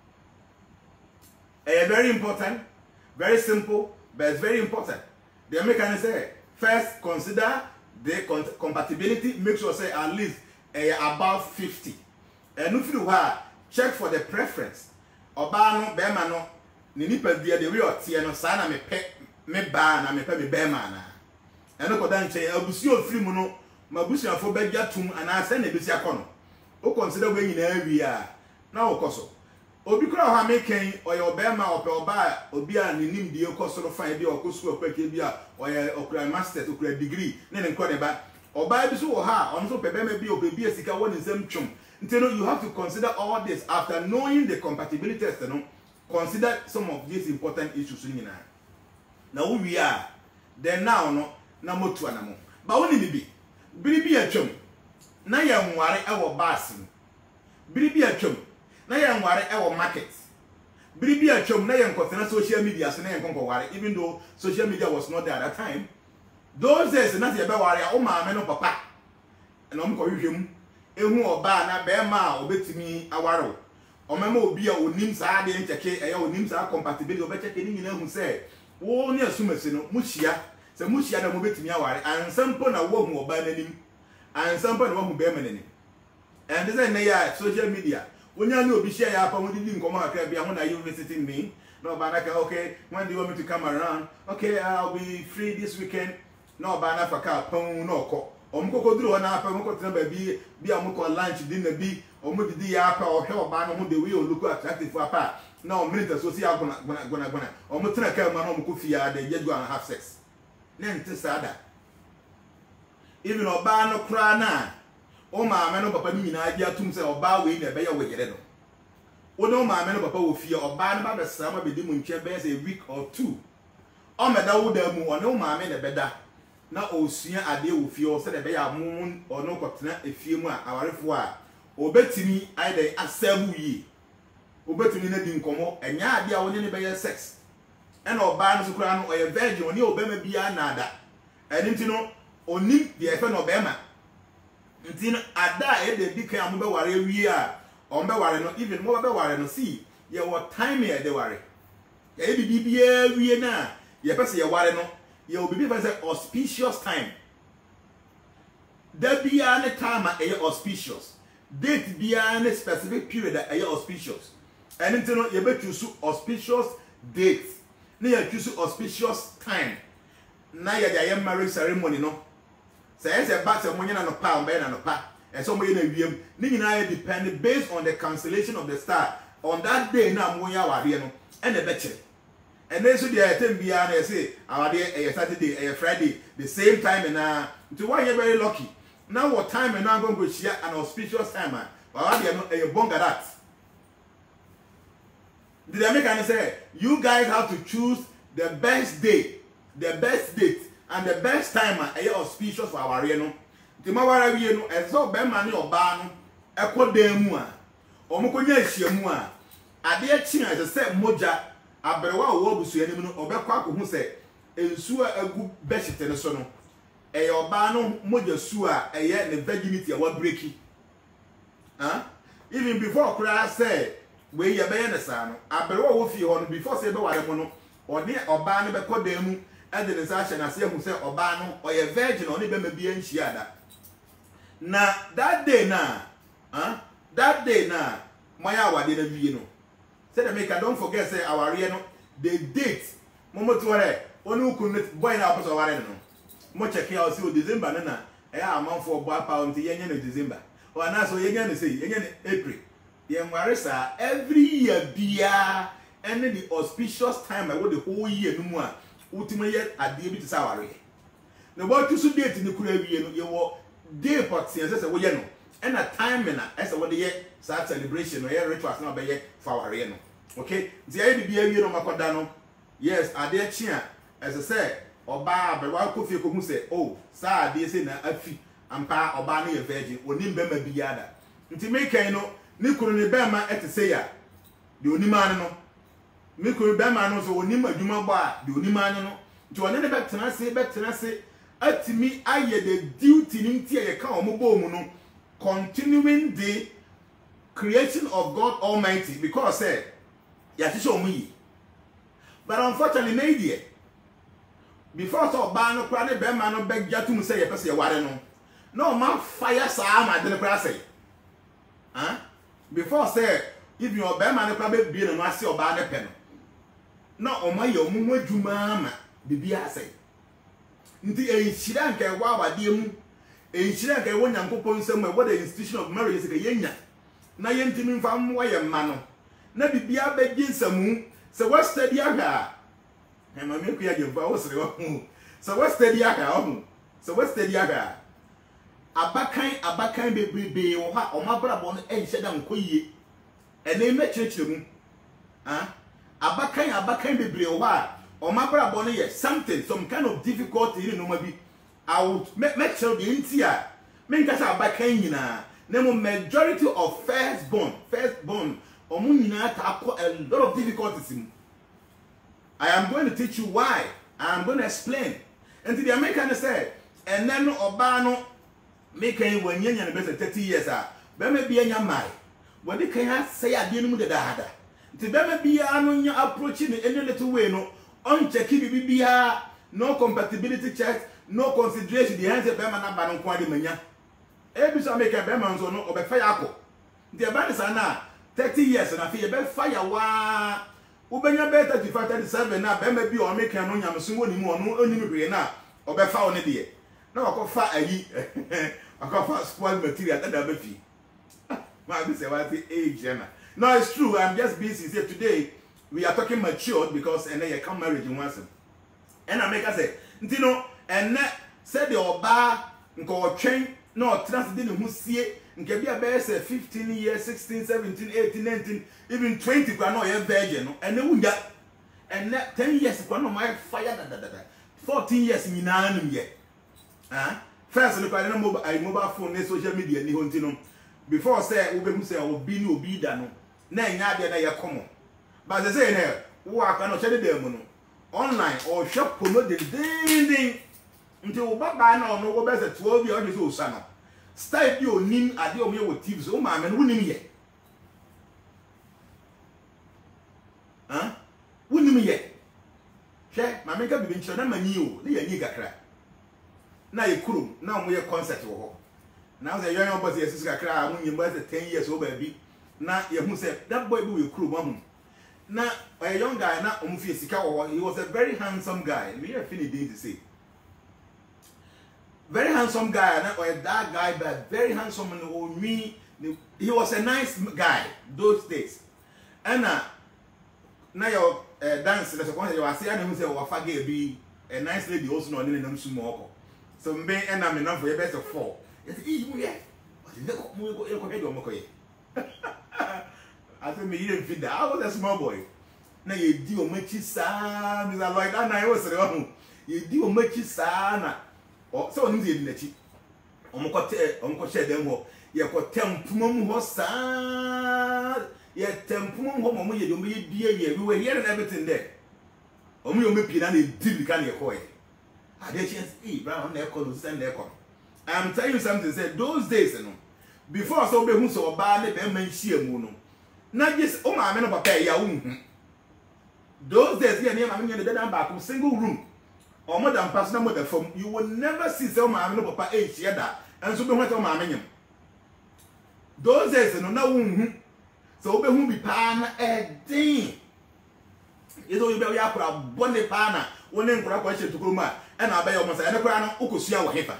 Very important, very simple, but it's very important. The American say first consider the compatibility, make sure say at least above 50. And if you are check for the preference. Oba no bema no ni nipa dia de we otie no sa na me ba na me me bema na eno ko dan che abusi ofiri mu no mabusi afo bagya tum ana se na besi akono o consider we nyina wi a na wo koso obi kura ha meken oye bema oba obi a ni nim die koso no fa bi okoso akwake bi a oye okura master okura degree ne nko ne ba oba bi so wo ha on so bema bi obi esika wo ne nsem twom. You have to consider all this after knowing the compatibility test. Consider some of these important issues. Now we are then now no more to anamo. But only be a chum. Na ya worry our basin. Be a chum. Na ya worry our markets. Be a chum. Na ya consider social media. Even though social media was not there at that time. Those days not ya worry. Oh my no papa. And I'm calling him. Ehu oba na bema obetimi awaro omema obi a onim saa de ncheke eya onim saa compatibility obecheke ni nyina hu se wo ne asumase no muhia se muhia na obetimi aware ansampo na wo hu oba nanim ansampo na wo hu bema nanim and this is na social media wonya ni obi share ya pa mo didi nkomo akra bia ho na you visiting me no ba na ka okay when do you want me to come around okay I'll be free this weekend no ba na faka pon no ko omko duru na apa omko tena ba bi omko lunch dinner bi omo didi ya apa o hwe oba no ho the way o look attractive apa na o minute so si agona omo tena ka ma no omko fia de yedu and have sex na nte sada even oba no kra na o ma me no papa ni nyina agi atum se oba we na be ya we yere no o no ma me no papa wo fia oba no ba be sama be di mu ntwe be say a week or two o me da wo da mu o no ma me na be da na osua ade wo fie o se de be ya mu ono kotena efie mu a awarefo a obetimi aide asabu yi obetimi na di nkomo enya ade a woni ne be ye sex ena oba no sukura no o ye virgin oni obema bia na ada eni ntino oni de efe no obema ntino ada e de bi kan mo be ware wie a on be ware no even mo be ware no see ye what time ye de ware ye bi bia wie na ye pese ye ware no ye obibi fa say auspicious time da bia ne time a ye auspicious date bia ne specific period a ye auspicious eni ntino ye be choose auspicious date na ye choose auspicious time na ye dey marriage ceremony no say ba say mo nyina no pa on be na no pa e so mo ye na wiem ni nyina ye depend based on the cancellation of the star on that day na mo ya ware no e na be kire and then so dey time bia na say awade e Saturday e Friday the same time na to why you very lucky now what time na go share an auspicious time awade no e bonga that. Did I make any say you guys have to choose the best day, the best date, and the best time a auspicious for our no. The mawara wie no ezo be ma ne oba no ekodemu a omokonya ehyiamu a ade echi a se moja abrewa wo busu anim no obekwa akohu se ensu a agu beshite ne so no eye oba no moja su a eye ne virginity a wa breaki even before kura say we ye be ne sa no abrewa wo fie ho no before say be ware mo no oni oba ne be kodemu ade ne sa hye na se hu se oba no oye virgin oni be ma bia nhia da na that day na maya awade na wie no say the make don't forget say aware no the date momo to where oni ukun boy na aposo aware no mo check out say December na e amanfo bo apa unti yenye no December o na so yenye no say yenye no April ye nware sa every year bia and the auspicious time I the whole year no mu a ultimate yet ade bi to say aware no bo to so date ni kura wie no ye wo day pot say we ye no and a time na as what the year start celebration or year rituals na be ye for aware no okay the idea bi awie no makoda no yes ade chia as I say oba abewa kofi ko hu say oh sa ade say na afi ampa oba na ye virgin onim be ma biada nti make no ni kuru ni be ma etese ya de onima no ni kuru be ma no so onim adwuma gba de onima no nti one ne be tena se atimi aye the duty ni nti ye ka omobo mu no continuing the creation of God Almighty because say ya ti show me but unfortunately na idea before so ba no kra ne be ma no be jatum say ye pese ye ware no ma fire sa ma de kra say before say if your be ma no kra be bie no ase oba ne pe no o ma ye omu adwuma ma bibia say nti ehira nke wa awade mu ehira nke wo nyankopon nsem e the institution of marriage se ka yenya na yentimi mfa mwa ye ma no na bibia be ginsamu se wa study aha e ma me ku ya jemfa wo sere wo se wa study aha o se wa study aha abakan bebrebe wo ha o mabrabo no enhye da nkoyie ene me kirikire mu abakan bebrebe wo ha o mabrabo no ye something some kind of difficulty in no ma bi I would make sure the intia me nkasa abakan nyina na mo majority of firstborn omu nyina ta a lot of difficulties. I am going to teach you why. I am going to explain. And the American said, and then Obano making when you're 30 years be me be anya mai when they can say ade no de dada nti be me be anu nya approaching any little way no on check bibia no compatibility check no consideration the hands be man na ba no kwa de manya e bi so make be man so no obefa yakọ nti e ba ni sana 30 years na fe be fire wa ubenya be 35 37 na be me bi o make no nyamso woni mu onu onimi hwe na obefa one de na wakofa ayi wakofa spoil material that be fi ma be say what age na. No, it's true. I'm just being sincere. Today we are talking matured because and then you come marriage in once. And I make us say, you know, and said the oba nko train no trans dey who see nke bia be say 15 years, 16, 17, 18, 19, even 20 kwa no ye virgin no and wunya and 10 years kwa no my fire da 14 years nyina num ye. First look at mobile phone and social media ni ho ntino before say we be say obi ni obi da no na nya de na ye common. But they say na wo aka no chede dem no online or shop promote the ding until we baba na no go be say 12 years or so no style bi onim ade o me wo tips o ma me no wonim ye wonim ye she ma me ka bi ncho na mani o na ye ni kakra na ye kurum na mo ye concert wo ho na say yon boss ye sisi kakra mo nyim ba say 10 years o ba bi na ye hu say that boy bi we kurum am na a young guy na omfie sika wo he was a very handsome guy. We have finished to say very handsome guy na or that guy but very handsome and me he was a nice guy those days. And now your dance the second you are saying who say wa fage bi a nice lady also no ne nam sumo. So me and am enough for your best of 4. You say you here but you go head o mokoye. I said me you didn't fit that. I was a small boy. Na ye di o machi sa me like that na I was say ye di o machi sa na o so oni ye di na chi. Omko share dem ho ye ko tempum ho sa ye tempum ho mo ye do me die ye we were hearing everything there. Omo yo me pi na di bi kan ye ko e. Ade chance bra on na e ko no send e ko. I'm telling you something say those days no before so be hu so ba le be man hia mu no na just o ma me no papa ya wu hu those days here near ma me no dey back single room or more than personal mother from you will never see so ma me no papa e hia da and so be hu so ma me nyam those days no na wu hu so be hu bi pa na e din yeso you be ya kura bone pa na woni nkura kwa hye tukuru ma e na abaye o mo sa ene kura no ukosua wo hefa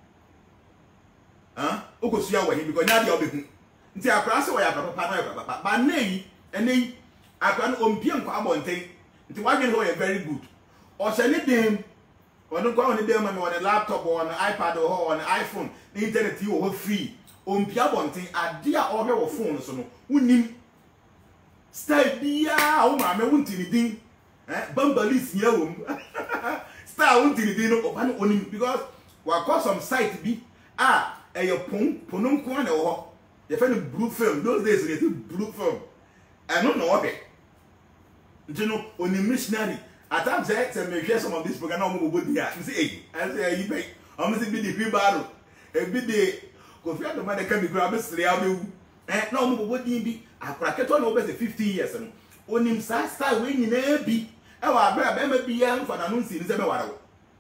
ukosua wo he because na dia obehu nti akra se wo ya papa na ya papa ba nei enei akra no ompie nkwa abonten nti wadwene ho ye very good o hye ne dem ono kwa oni dem ma me on laptop or on iPad or on iPhone the internet you ho free ompie abonten ade a o hwe wo phone so no unim style bia o ma me wuntini din bambalis nya wom style wuntini din no oba no onim because wa call some site bi eyo ponum ko na wo they find blue film those days they blue film and no obe you know on missionary at times say me share some of this program no mo body here you say I say you pay am say be the people e be the go fi ado ma de can be grab sere abewu na mo body bi akraketo na obe say 50 years no onim sa style we nyina bi e wa abra be ma bi ya mfa na no nsi ni se be ware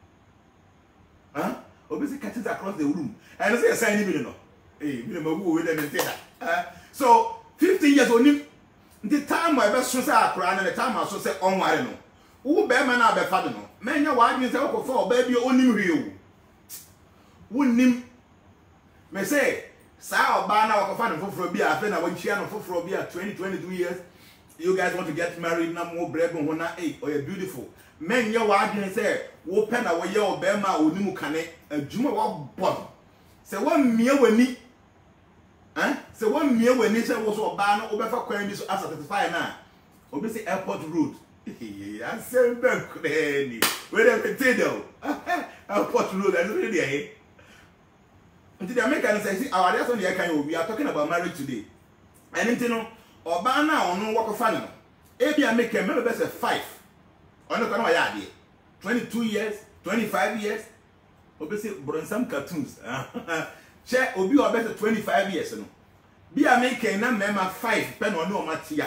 wo obviously catches across the room and say sign even no me ma wo we dem that so 50 years onim the time I be so say akra na the time I so say onware no wo be ma na be fa do no menya wa adwin say wo for ba bi onim hwe o wonim me say sa oba na wo fa no foforo bi afa na wo chia no foforo bi 22 years you guys want to get married na mo brebo ho na oh you beautiful menya wa adwin say wo pe na wo ye oba ma onim kane adwuma wo bon say wo mie wani say wo mie wani say wo so oba no obefa kwan bi so as satisfy na obi say airport road I say bank ni we dem tell airport road and really there until the Americans say our reason here can we are talking about marriage today and you know oba na onu work fa no e bia make me be say 5 onu kan wa ya de 22 years 25 years obi say bronsam cartoons che obi o be say 25 years no bia make na mema 5 pe no o matia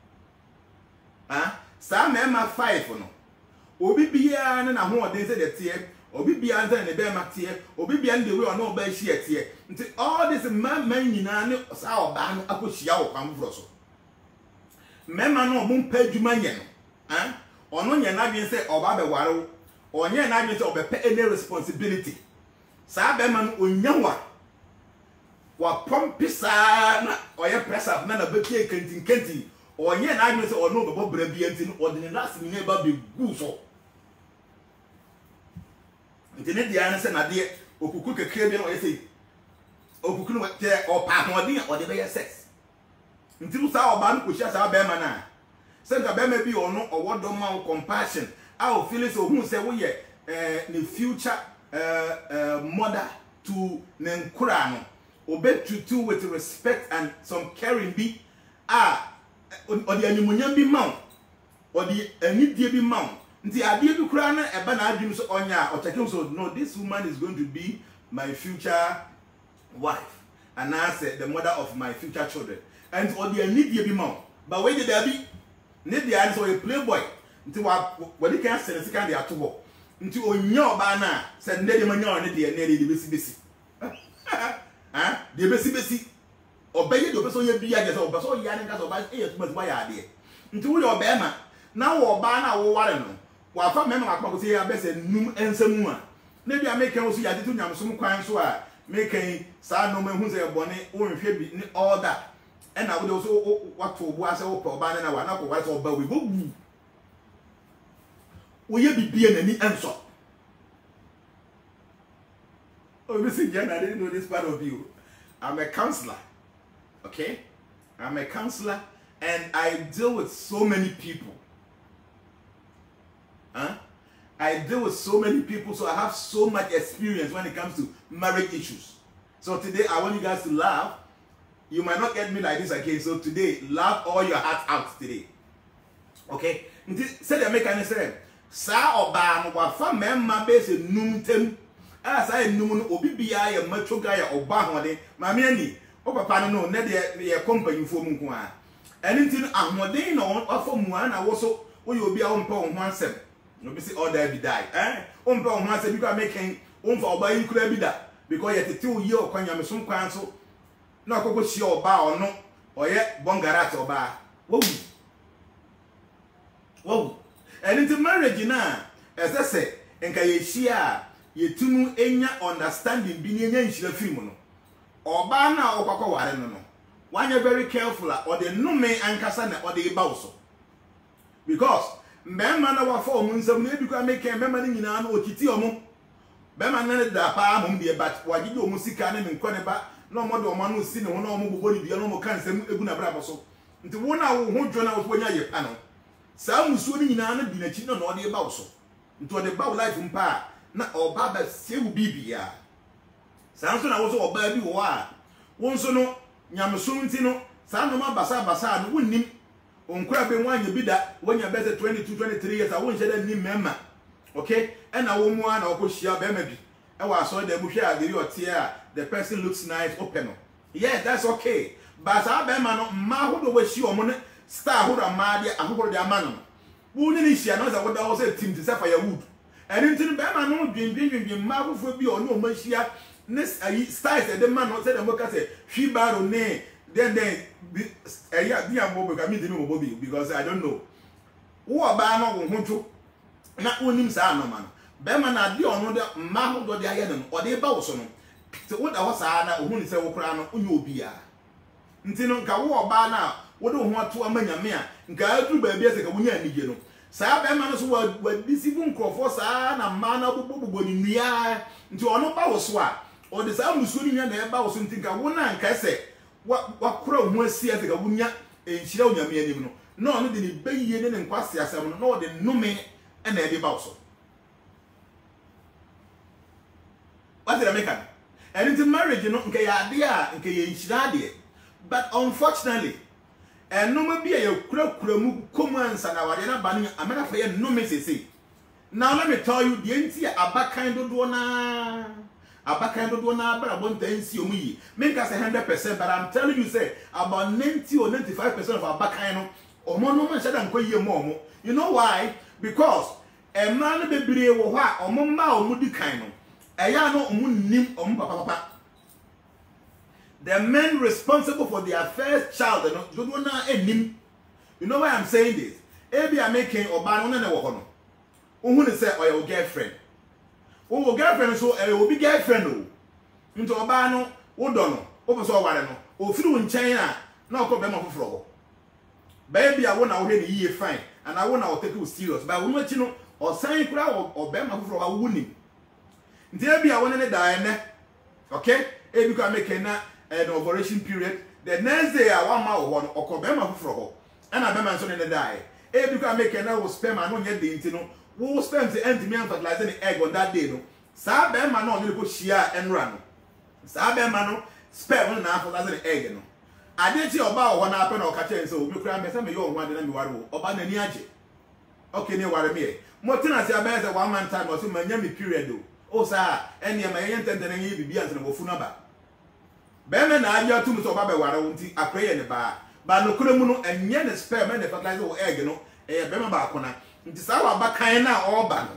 sa mema 5 no obi bia na ho odin say de tie obi bia nze ne be matie obi bia nde we ono ba hie tie nti all this man nyina ne sa oba no akohia wo kwam fro so mema no mo mpa adwuma nye no ono nye na dwen say oba be ware onye na dwen say obepe any responsibility Sa be man onyawa. Wa pompi sa na oye press up na betie kenti. Onye na adwene se ono bebo bra bi enti no odine last ni ba be gu so. Ntene dia na se na de okuku kekre bi na oye sei. Okuku no te o pa hodin o de be sex. Ntiru sa oba no kohia sa be man na. Se nka be ma bi ono owodoma compassion. Our feelings of who say we the future mother to Nenkurano. Obey to with respect and some caring be or the animunium be mount or the need be mount. The idea to crown a banana dreams on ya or taking so no, this woman is going to be my future wife. And I said the mother of my future children. And or the need be mount. But where did there be? Need the answer a playboy. Nti what you can say can dey atobo nti onyo ba na say nde de manyo ne de na de besi de besi obeye do person ye bia je say obaso ya ne ka so ba e tuma tuma ya de nti wo yo be ma na wo ba na wo ware no wa fa me ma akwa say ya be say num ensamu a na bia make kan so ya de to nyamsom kwan so a make kan sa no ma hu say bone wo nhwe bi ni all that and na wo de so what to bo ase wo pa ba na wa na ko wa so ba we go we be and any answer. Oh, listen, Jen, I didn't know this part of you. I'm a counselor. Okay? I'm a counselor and I deal with so many people. I deal with so many people, so I have so much experience when it comes to marriage issues. So today I want you guys to laugh. You might not get me like this again. So today, laugh all your heart out today. Okay? Say the make sense. Sa oba no wa fa memma be se numtem a sa enum no obi bia ya macho ga ya oba hode ma me ani o papa no ne de ye company fo mu nko a eni ntin ahoden no ofo mu a na wo so wo ye obi a wo mpa wo ho ansem no be say order bi die wo mpa wo ho ansem bi ka making wo mfa oba yi kura bi da because ye tete wo ye okwanya me so nkwan so na akoko hie oba ono oye bongarat oba wo and into marriage na as I say enka ye hia ye tumu enya understanding bi ni enya nhira film no oba na okwakọ ware no wanya very careful or the nume ankasa na or the bawso because mbemma na wafọ omu nsam na ebi kwa make mbemma ni nyina na okiti omu mbemma na da pa mum de but wagide omu sika na nkọ ne ba na omodo omo no si ne ho na omo bobo ni bia na omo kan nsam egu na bra boso nti wo na wo ho dwo na wo nya ye pa no sa musuo ni nyina na bi na chi no na ode bawo so nti ode bawo life mpa na oba ba sewu bibia sa nso na wo so oba bi wo a wo nso no nyamso nti no sa no ma basa no wonnim onkura be nwanya bi da wonya be 22 23 years a won hyeda ni mema okay and na wo mu a na okohia be ma bi e wa so da mu hwe ageri ote a the person looks nice open no yeah that's okay but sa be ma no ma hodo wa hie omo ne star hodo ma de ahokoro de ama no wo ni ni hia no za wo da wo say team to say firewood and ntin be ma no dwindwindwindwin ma afofo bi o no ma hia this styles the man no say dem go say hwi baro ne then dia mobo ka mi de mobo bi because I don't know wo ba no wo hojo na onim sa no man be ma na de ono de ma hodo de aye dem o de ba wo so no se wo da ho sa na ohun se wo kura no onye obi a ntino nka wo ba na wo de ho ato amanyame a nka adu ba bia se ka wonya anige no sa be ma no so wa disivu nkrofo sa na ma na bobo ni nua nti ono ba wo so a o de sa musuo ni nya na e ba wo so ntinka wo na nka se wa kura ho asia se ka wonya enhyira onyame anim no no no de ni bayiye ne nkwase asem no no de nome e na e de ba wo so what did I make up and into marriage no nka ya de a nka ye enhyira de but unfortunately nome bi ye kura mu komansa na wade na ba no amena fa ye nome sese now let me tell you the enti abakan dodo na abra bonta nsi omu yi make us 100% but I'm telling you say about 90 or 95% of abakan no omo no man shada nko yie mo omo you know why because e man no bebre wo ho a omo ma omu di kan no eya no omu nim omu papa the men responsible for their first child no dodo na enim you know why I'm saying this ebi am making oba no na wo ho no ohun say or your girlfriend wo girlfriend so will be girlfriend o nti oba no wo do no wo be so ware no o firi wo nchen a na okọ be ma foforo ho baby a wo na wo he ne yie fine and I wo na wo take you serious but wo no chi no o san kura o be ma foforo ho wo ni nti e bia wo ne da ene okay e bi ka make na an ovulation period the next day I want ma wo no okọ be ma foforo ho and I be man so ne die e bi ka make na wo sperm no nye de nti no wo sperm say anti me fertilize the egg on that day no sa be ma no go shia enra no sa be ma no sperm no na fertilize the egg no ade ti oba wo na ape na okache nse obi kura me say me yo ho ade na me ware wo oba na ni age okay ni ware me mo tina se abe say 1 month time o say manya me period o sa ene ma yen tente na yin bibia nse na bofu na ba be me na age atum so oba be ware wo nti akoye ne ba no kura mu no enye ne sperm na fertilize wo egg no e be ma ba akona nti sa wa bakan na oba no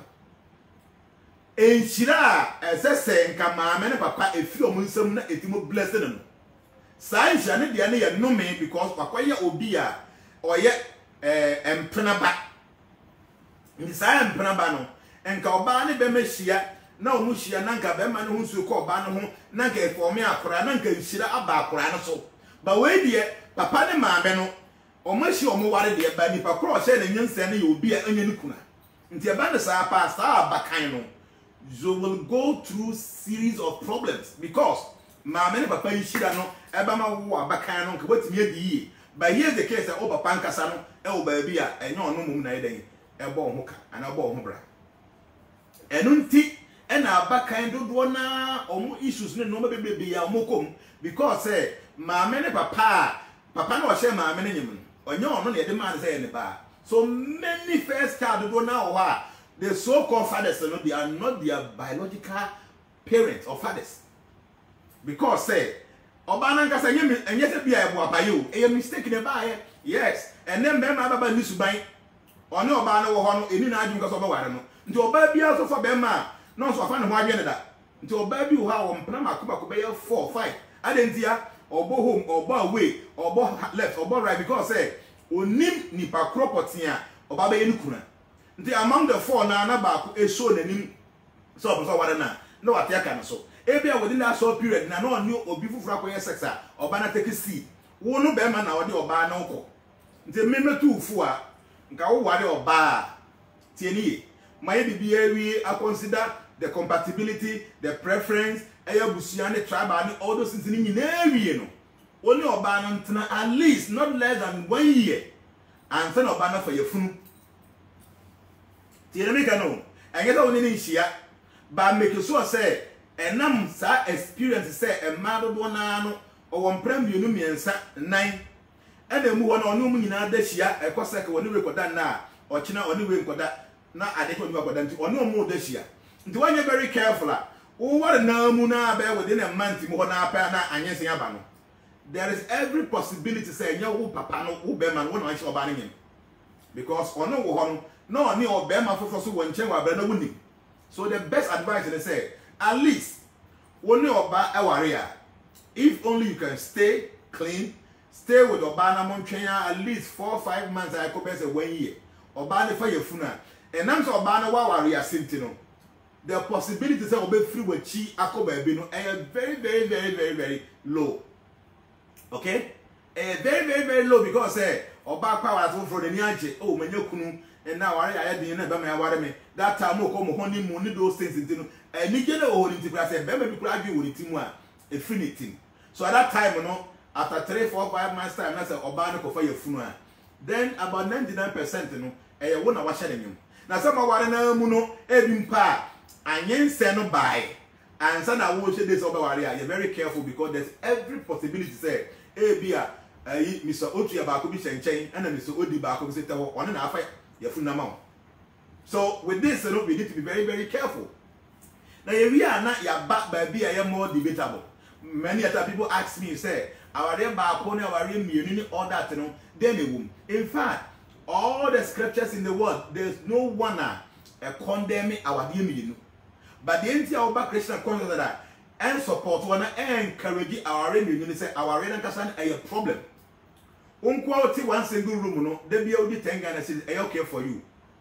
enchira esese nka maame ne papa efi omu nsam na etimo blessing no sa enchira ne dia ne ye nome because kwakoye obi a oye empena ba nti sa empena ba no enka oba ne be mehia na omu hia na nka be ma ne hunsu ko oba ne ho na nka efomi akora na nka enchira aba akora no so ba we die papa ne maame no omashi omware de ba nipa kro se na nyansa ne ye obi a anya ne kuna nti eba ne sa pa sa abakan no you will go through series of problems because maame ne papa yishira no eba ma wo abakan no nka batimi adi yi but here the case o papa nkasa no e wo ba bi a enye ono mum na yeden e bo ho ka ana bo ho bra enu nti e na abakan dodo na omo issues ne no bebebe ya omo kom because maame ne papa no o she maame ne nyim onye ono na man say ne ba so many first child do now wa the so called fathers no they are not their biological parents or fathers because say oba na nka say enye se bia ebo abayo e mistake ne ba yes and then be ma baba ni suban one oba na wo ho no eni na adwum ka so ba ware no nti oba bia so for be ma no so afa ne ho adwe ne da nti oba bi wo ha wo mpna makoba ko be 4 5 adentia obo home obo away obo left obo right because say onim nipa property a oba be yenukuna nti among the 4 na ba ko eso nanim so obo ware na wate aka no so ebia within that short period na no obi fufura akoye sex a oba na take seed wo no be ma na ode oba na uko nti memetu fu a nka wo ware oba tie ni my bibia wi a consider the compatibility the preference busia ne tribal ne all those things ni nyina wie no only oba no ntena at least not less than 1 year and then oba na for yefunu tie me ka no anyeta woni ni nhia ba make sure say enam sa experience say e ma dodo na no o won pram bienu miensa nan ena mu ho na onu mu nyina da hia e kosek woni we koda na o kina oni we koda na ade ko ni koda nti onu mu da hia nti wanye very careful o ware na mu na ba within a month mu ho na apa na anyense aba no there is every possibility say nya wo papa no wo be man wo na oba ne nyem because ono wo ho no no ni o be ma fofo so won chen wa bra na wuni so the best advice they say at least woni oba e ware ya if only you can stay clean stay with oba na mon twen at least 4 or 5 months I could be say 1 year oba ne fa yefuna enam so oba na wa ware ya sinti no the possibility say obe free wachi akoba bi no very very very very very low. Okay? Very low because oba kwa wa from the niaje oh menye kunu and now ware ya din na be ma ware me that time o ko mo honi mu ni those things ntino ni je na o nti pra say be ma bi kura adwe wo timu a infinity so at that time no after 3 4 5 months time na say oba no ko fa yefunu a then about 99% no wo na wa hye ne nyum na say ma ware na mu no ebi mpa anyense no bai and so na wo hye dey so be ware ya you very careful because there's every possibility say ebia Mr. Otu ba ko bi chenchen and Mr. Odi ba ko bi say tewo one na afa yefunu ma. So with this we need to be very very careful. Now we are not ya back by be a more debatable. Many other people ask me say our ba ko na our mienu all that no then womb. In fact, all the scriptures in the world there's no one condemning our mienu. But the entire back Christian consider that and support one and encourage our mienu say our rain and a problem. Quality one single room no there be only 10 Ghana cedis okay for you.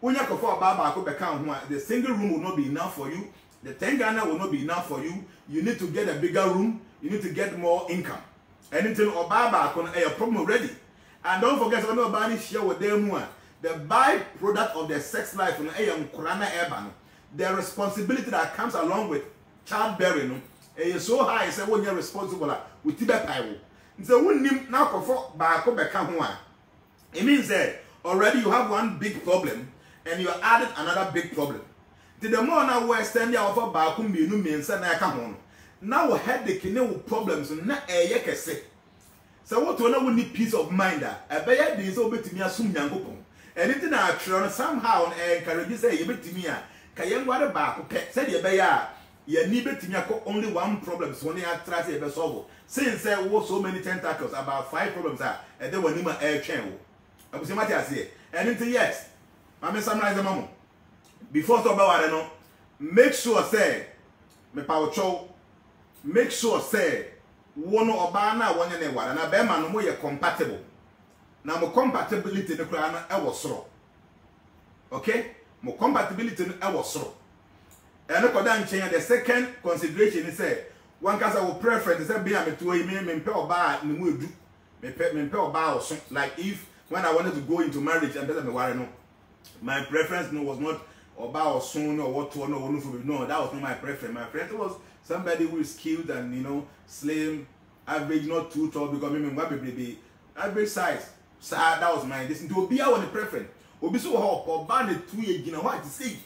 When you go for a baba, the single room will not be enough for you. The 10 Ghana will not be enough for you. You need to get a bigger room. You need to get more income. Anything or baba a problem already. And don't forget, somebody share with them the byproduct of their sex life in the responsibility that comes along with childbearing is so high. Say when you're responsible with Tibet. So when now for it means that already you have one big problem and you added another big problem. The more now we're standing out for Bakum means now we had the kidney problems na say. So what we need peace of mind a bear is over to me assume Yankopon. Anything I try somehow encourage say you bet me Kayam water back said you bear you need to me only one problem so when I try to solve. Since there were so many tentacles, about 5 problems are and they were never air channel. I was say anything yes. I summarize the moment. Before talk about I know, make sure say me power show, make sure say one or bana one and one and a bear man no more compatible. Now my compatibility in the crown I was so. Okay? More compatibility I was so. And the second consideration is say one case our preference is be am to me pay or buy no more do. Me pay or buy or something. Like if when I wanted to go into marriage and better me worry no. My preference was not about soon or what to or no, that was not my preference. My preference was somebody who is skilled and slim, average, not too tall because maybe average size. So that was my this to be our preference. Obi so hot or ban it 2 years, what to say?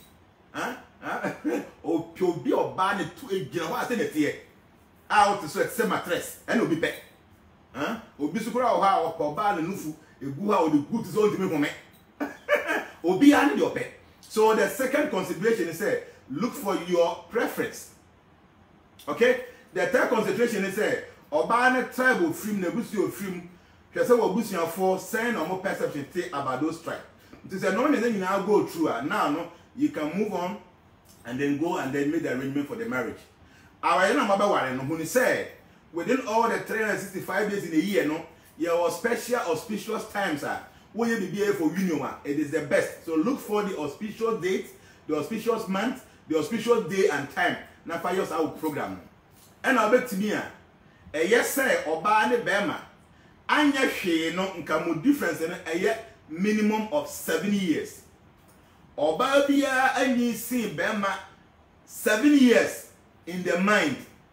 Or to be or ban it 2 years, what I say out to sweat same mattress and will be back. Obi so how or ban and nufu, a good how the good is all to me for me. Obi and your pet. So the second consideration is say look for your preference. Okay? The third consideration is say Obana tribe of film nebusi of film just say for saying or more perception about those tribes. It is a normal thing you now go through now you can move on and then go and then make the arrangement for the marriage. Our when he said within all the 365 days in a year, your special auspicious times are when you be here for union, it is the best. So look for the auspicious date, the auspicious month, the auspicious day and time. Now for your program. And I'll bet to me, yes sir, Oba ne Bema, anya she no nkamu difference in a minimum of 7 years. Oba bia anyi si Bema 7 years in the mind.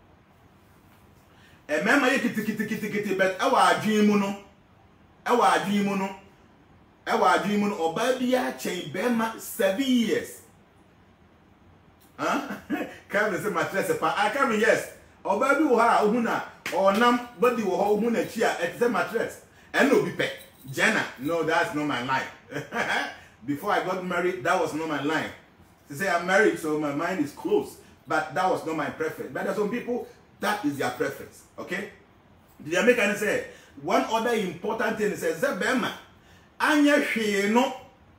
E mema ye kiti but awa adwin mu no Ewa dream no oba bia chen bema 7 years. Come say mattress pa. I come yes. Oba bi wo ha ohuna onam body wo ho ohuna chi a et say mattress. And no be pe. Jenna, no that's not my line. Before I got married, that was not my line. To say I'm married so my mind is closed, but that was not my preference. But there's some people that is their preference, okay? The American say one other important thing is say bema anya hwe no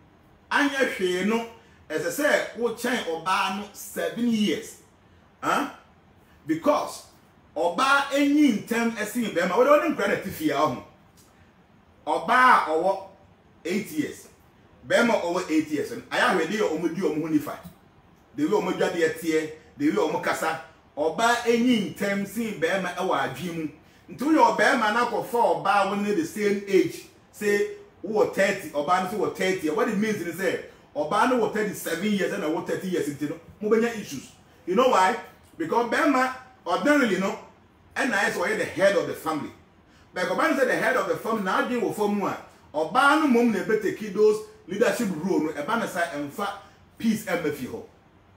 as I say wo chen oba no 7 years because oba enyi ntem esin be ma we don't grant tifia ho oba owo 8 years be ma owo 8 years aya hwede omudi omo nifa de we omo dwade etie de we omo kasa oba enyi ntem sin be ma e wa adwim ntu yo be ma na ko for oba when the same age say who 30 oba no 30 what it means is say oba no 37 years and I 30 years into mo benya issues. You know why? Because Bema ordinarily no and I is the head of the family. But oba is the head of the family now dey wo fam a oba no mom na be take those leadership role no eba na say emfa peace emfi ho.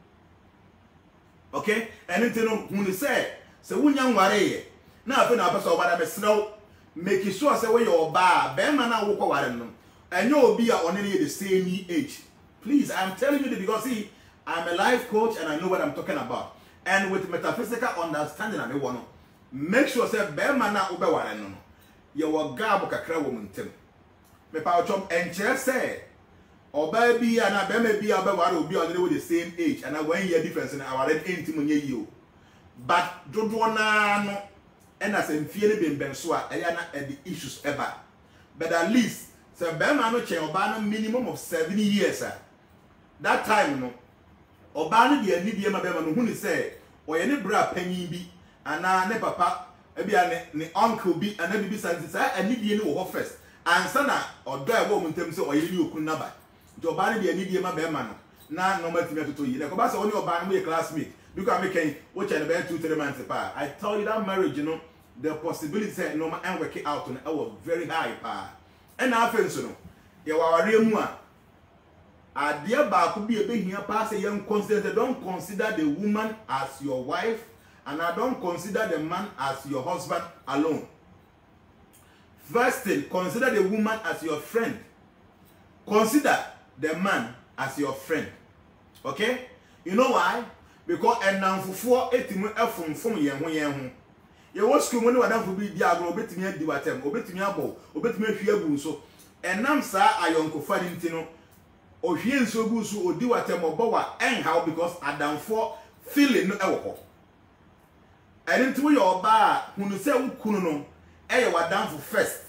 Okay? And until no hu say wunya nware ye na afa na person oba da be snow make sure say where your bar Bema na wo kware no and you be only the same age. Please, I'm telling you this because see, I'm a life coach and I know what I'm talking about. And with metaphysical understanding, I want to make sure say Bema na ube ware no. Your gabo kakra wo muntem. Me pa chom enche say oba bi na Bema bi ube ware obi only with the same age and 1 year difference in our red intim nye yi o. But dodo na no and as in feeling being bensoa, the issues ever. But at least, so Bema no chen oba no minimum of 7 years. that time no oba no de anidie ma be ma no hu ni say oye ne bra panyin bi ana ne papa ebia ne uncle bi ana bibi santi say anidie ni wo first ansa na odo e wo muntem say oye ni okun na ba de oba no de anidie ma be ma no na no matimi atoto yi ne ko ba say oni oba no be classmate because me can which and about 2-3 months pa I tell you that marriage the possibility say no man work it out on was very high pa and na afen so no ye waware mu a ade ba ko bi ebehia pa say you don't consider the woman as your wife and I don't consider the man as your husband alone. First thing, consider the woman as your friend. Consider the man as your friend. Okay? You know why? Because enamfufo etimi efunfun yen ho. Ye wo school mo ni wadanfo bi di agro obetimi adi watem, obetimi abo, obetimi ahwie agu so. Enam sa ayonkofa di ntino. Ohwie nso gu so odi watem obawa enhaw because adamfo feeling no ewo ho. Entinwo ye oba hunu se wukunu no eye wadanfo first.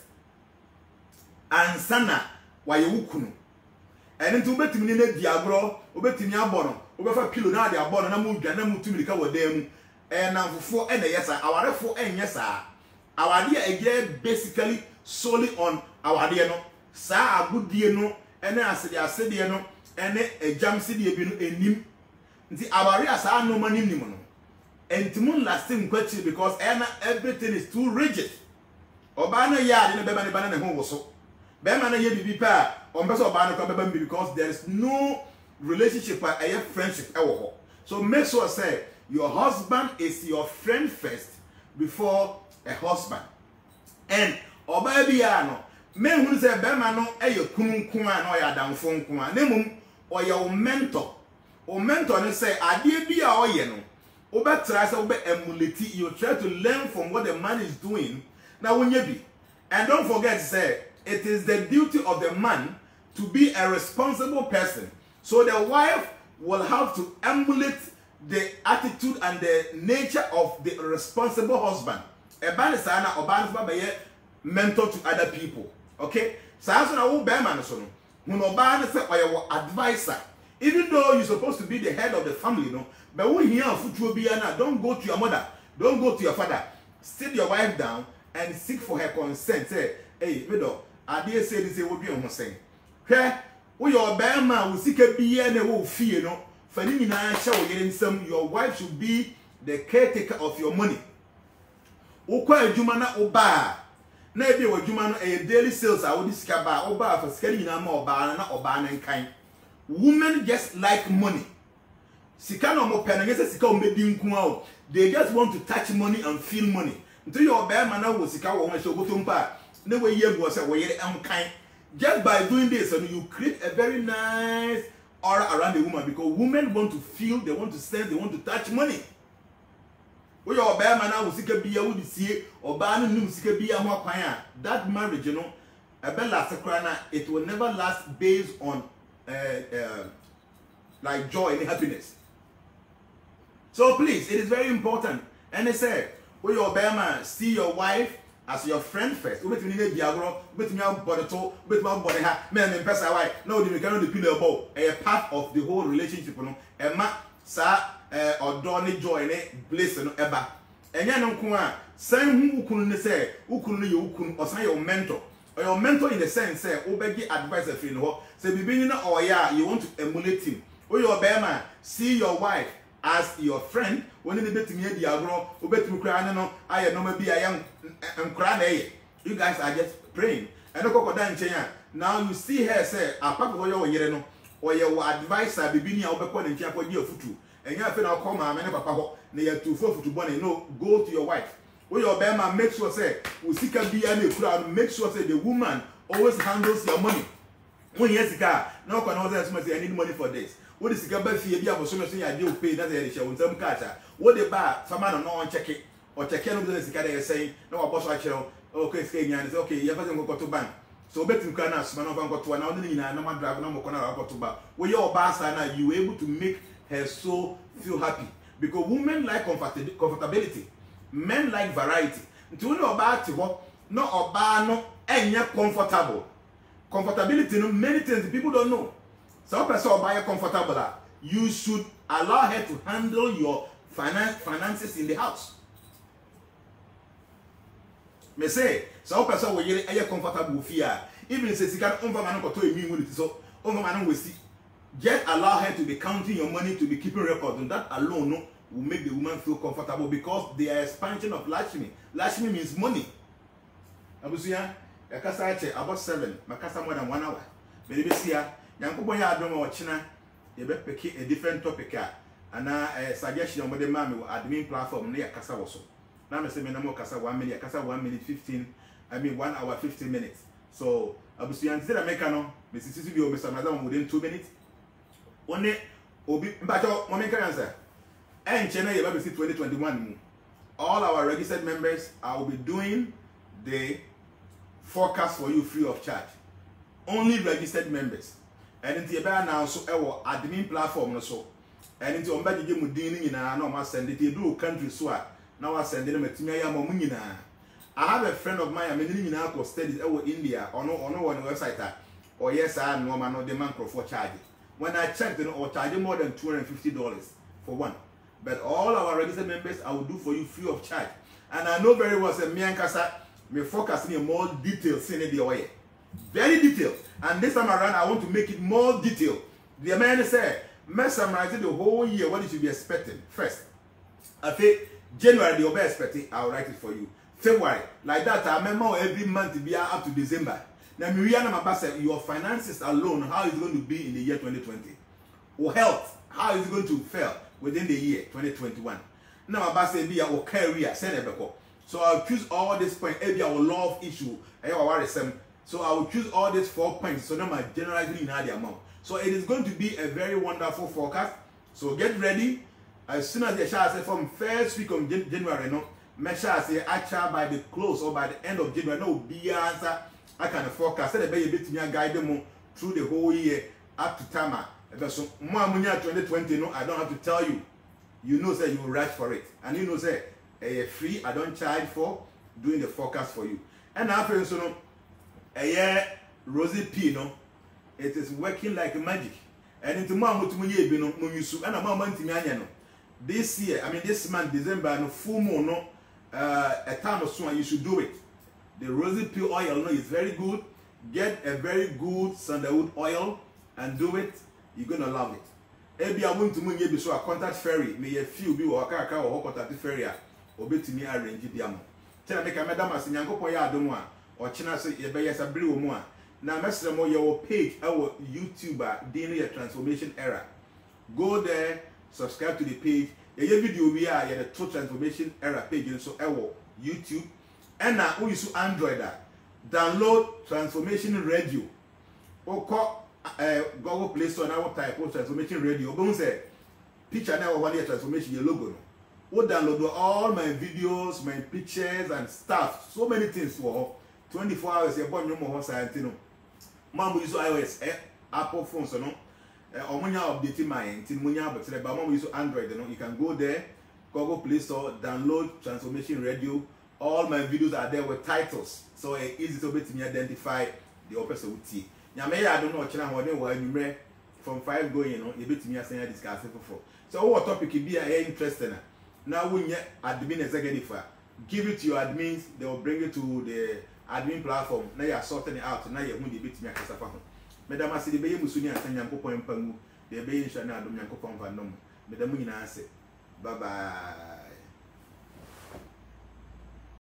Ansana wa ye wukunu. Entinwo betimi ni na di agro, obetimi abo no. Obefa pilo na de abo na mu dwa na mu tumirika wodam namfofo na yesa awarefo enyesa awade a basically solely on awade no sa agudie no ene asede no ene ejamsede bi no enim nti aware asa no mani nim no entimun lasting kwachi because everything is too rigid oba na ya de no beba ne bana ne ho woso bema na ye bibi pa ombeso oba no kwa beba mbi because there is no relationship and a friendship. So make sure say your husband is your friend first before a husband. And oba bia no me hu say be ma no eye kunu nko na oya damfo nko a nemum oya o mentor. O mentor no say ade bia oye no obetra say obe emulate, you try to learn from what the man is doing na wonye bi. And don't forget say it is the duty of the man to be a responsible person. So the wife will have to emulate the attitude and the nature of the responsible husband. Eba ni sana oba ni ba ye mentor to other people. Okay? So na wo be man so no. When oba ni say oye advisor. Even though you're supposed to be the head of the family, no, but when here futuo bi na, don't go to your mother, don't go to your father. Sit your wife down and seek for her consent. Say, hey, medo, ade say this will be on saying. Okay? Your bema will seek a be and will fear no. Fanina shall get some. Your wife should be the caretaker of your money. Ukwa jumana oba. Maybe what jumano a daily sales I would discover oba for scaling more banana or banana kind. Women just like money. Sikano mo penangesa sika medi nkuao. They just want to touch money and feel money. Until your bema na wo sika wo so gotumpa. Ne we ye go say we am kind. Just by doing this, and you create a very nice aura around the woman because women want to feel, they want to sense, they want to touch money. We are bear man now sika biya would see or ban new sika biya ho kwan. That marriage, you know, a bella sakrana, it will never last based on like joy and happiness. So please, it is very important. And they say, we are bear man, see your wife as your friend first. Ubet me ne diagro, ubet me body to, ubet me body ha. Me and person why? No, the cannot depend about a part of the whole relationship. No, Emma sa or ne joy ne bliss no eba. Enya no nko a san hu ukunu ne say ukunu ne ye ukunu or san your mentor. Or your mentor in the sense say obegi advice free no. Say bibi na or ya you want to emulate him. O your bema see your wife as your friend when they betimi adi agro obetimi kra no aye no ma bi ayam nkra na ye. You guys are just praying and okokoda nchen now you see her say apart of your yere no or your advisor bibi ni a obekọ na nchen akọ di afutu enya afi na okọ ma me ne papa ho na ya tu fofutu bone no go to your wife. We your bema make sure say usika bia na ekura make sure say the woman always handles your money. When yes ka na okọ na say I need money for this. What is the gaba fee? Be able to say I do pay. That's the show. Some catch. What the bar? Someone no one check it or check it. No, the guy saying no. Boss watch you. Okay, it's okay. You have to go to bank. So bet you can ask. Man, I'm going to another. No man drive. No more corner. Go to bar. Where your boss now, you able to make her soul feel happy because women like comfortability. Men like variety. Do you know about it? No, or bar no. And you're comfortable. Comfortability. No, many things people don't know. So person buy comfortable, you should allow her to handle your finances in the house. Me say, so person will yele aye comfortable fear. Even say sika onfa man ko to emi mu so onfa man we see. Just allow her to be counting your money, to be keeping records, and that alone no will make the woman feel comfortable because they are expansion of Lakshmi. Lakshmi means money. Abusuya, yakasa che about 7, makasa more than 1 hour. Maybe see ya, Yankubo ya adom or China, you bet pick a different topic, and a suggestion on the mammy admin platform near Casa also. Now I say Menamo Casa 1 minute, Casa 1 minute 15, I mean 1 hour 15 minutes. So Abusuya instead of Mekano, Mrs. Studio, Mr. Madam within 2 minutes. Only Obi Bato Monica answer. And China 2021. All our registered members, I will be doing the forecast for you free of charge. Only registered members. And in the now so our admin platform so. And into Ombadi Mudini in a normal send it to country so now I send them a Timaya Momunina. I have a friend of mine, I'm in our studies over India or no one website or yes, I know man no demand for charge. When I checked, I will charge more than $250 for one. But all our registered members, I will do for you free of charge. And I know very well, me and Kasa, me focusing on more details in the way. Very detailed. And this time around, I want to make it more detailed. The man said, me summarize the whole year, what you should be expecting. First, I think January, you'll be expecting, I'll write it for you. February, like that, I remember every month to be up to December. Now, your finances alone, how is it going to be in the year 2020? Or health, how is it going to fare within the year 2021? Now, I say, be our career, so I'll choose all these points. Maybe our love issue, so I will choose all these 4 points. So now, I generally know the amount. So it is going to be a very wonderful forecast. So get ready. As soon as the shall say from first week of January, no, make sure I say actually by the close or by the end of January, no, be answer. I can forecast that a bit to guide them through the whole year up to Tama. So, 2020, no, I don't have to tell you. You know, say you will write for it. And you know, say, free, I don't charge for doing the forecast for you. And after, so, no, a year, Rosie P, no, it is working like magic. And into Mamma to me, no, Musu, and a moment to me, this year, I mean, this month, December, no, full moon, no, a time of soon, you should do it. The Rosie P oil, no, is very good. Get a very good sandalwood oil and do it. You're gonna love it. Maybe I want to move you so a contact ferry. May a few be or car or contact ferry or bet me arrange the ammo. Tell me, Madame, as Yanko Poya Doma or China say, you buy a blue more. Now, Master Mo, your page, our YouTuber, Daily Transformation Era. Go there, subscribe to the page. Your video we are the Total Transformation Era page, and so our YouTube. And now we use Android. Download Transformation Radio. Or call Google Play Store now type of Transformation Radio. Don't say picture now one year transformation your logo. We download all my videos, my pictures and stuff. So many things for 24 hours. You're born no more science. Mom use iOS, Apple phones, no. Or when you update mine, but mom use Android. You can go there, Google Play Store, download Transformation Radio. All my videos are there with titles, so it's easy to be to identify the officer with T. Now, I don't know what you from 5 going, you know, you bet me as I discuss it before. So, what topic would be interesting? Now, when you admin executive, give it to your admins, they will bring it to the admin platform. Now, you are sorting it out. Now, you want to bet me as a phone. Madam, I see the baby Musuni and Yanko Point Pangu, the baby Shana, Yanko Pom Vandom. Madam, you answer. Bye bye.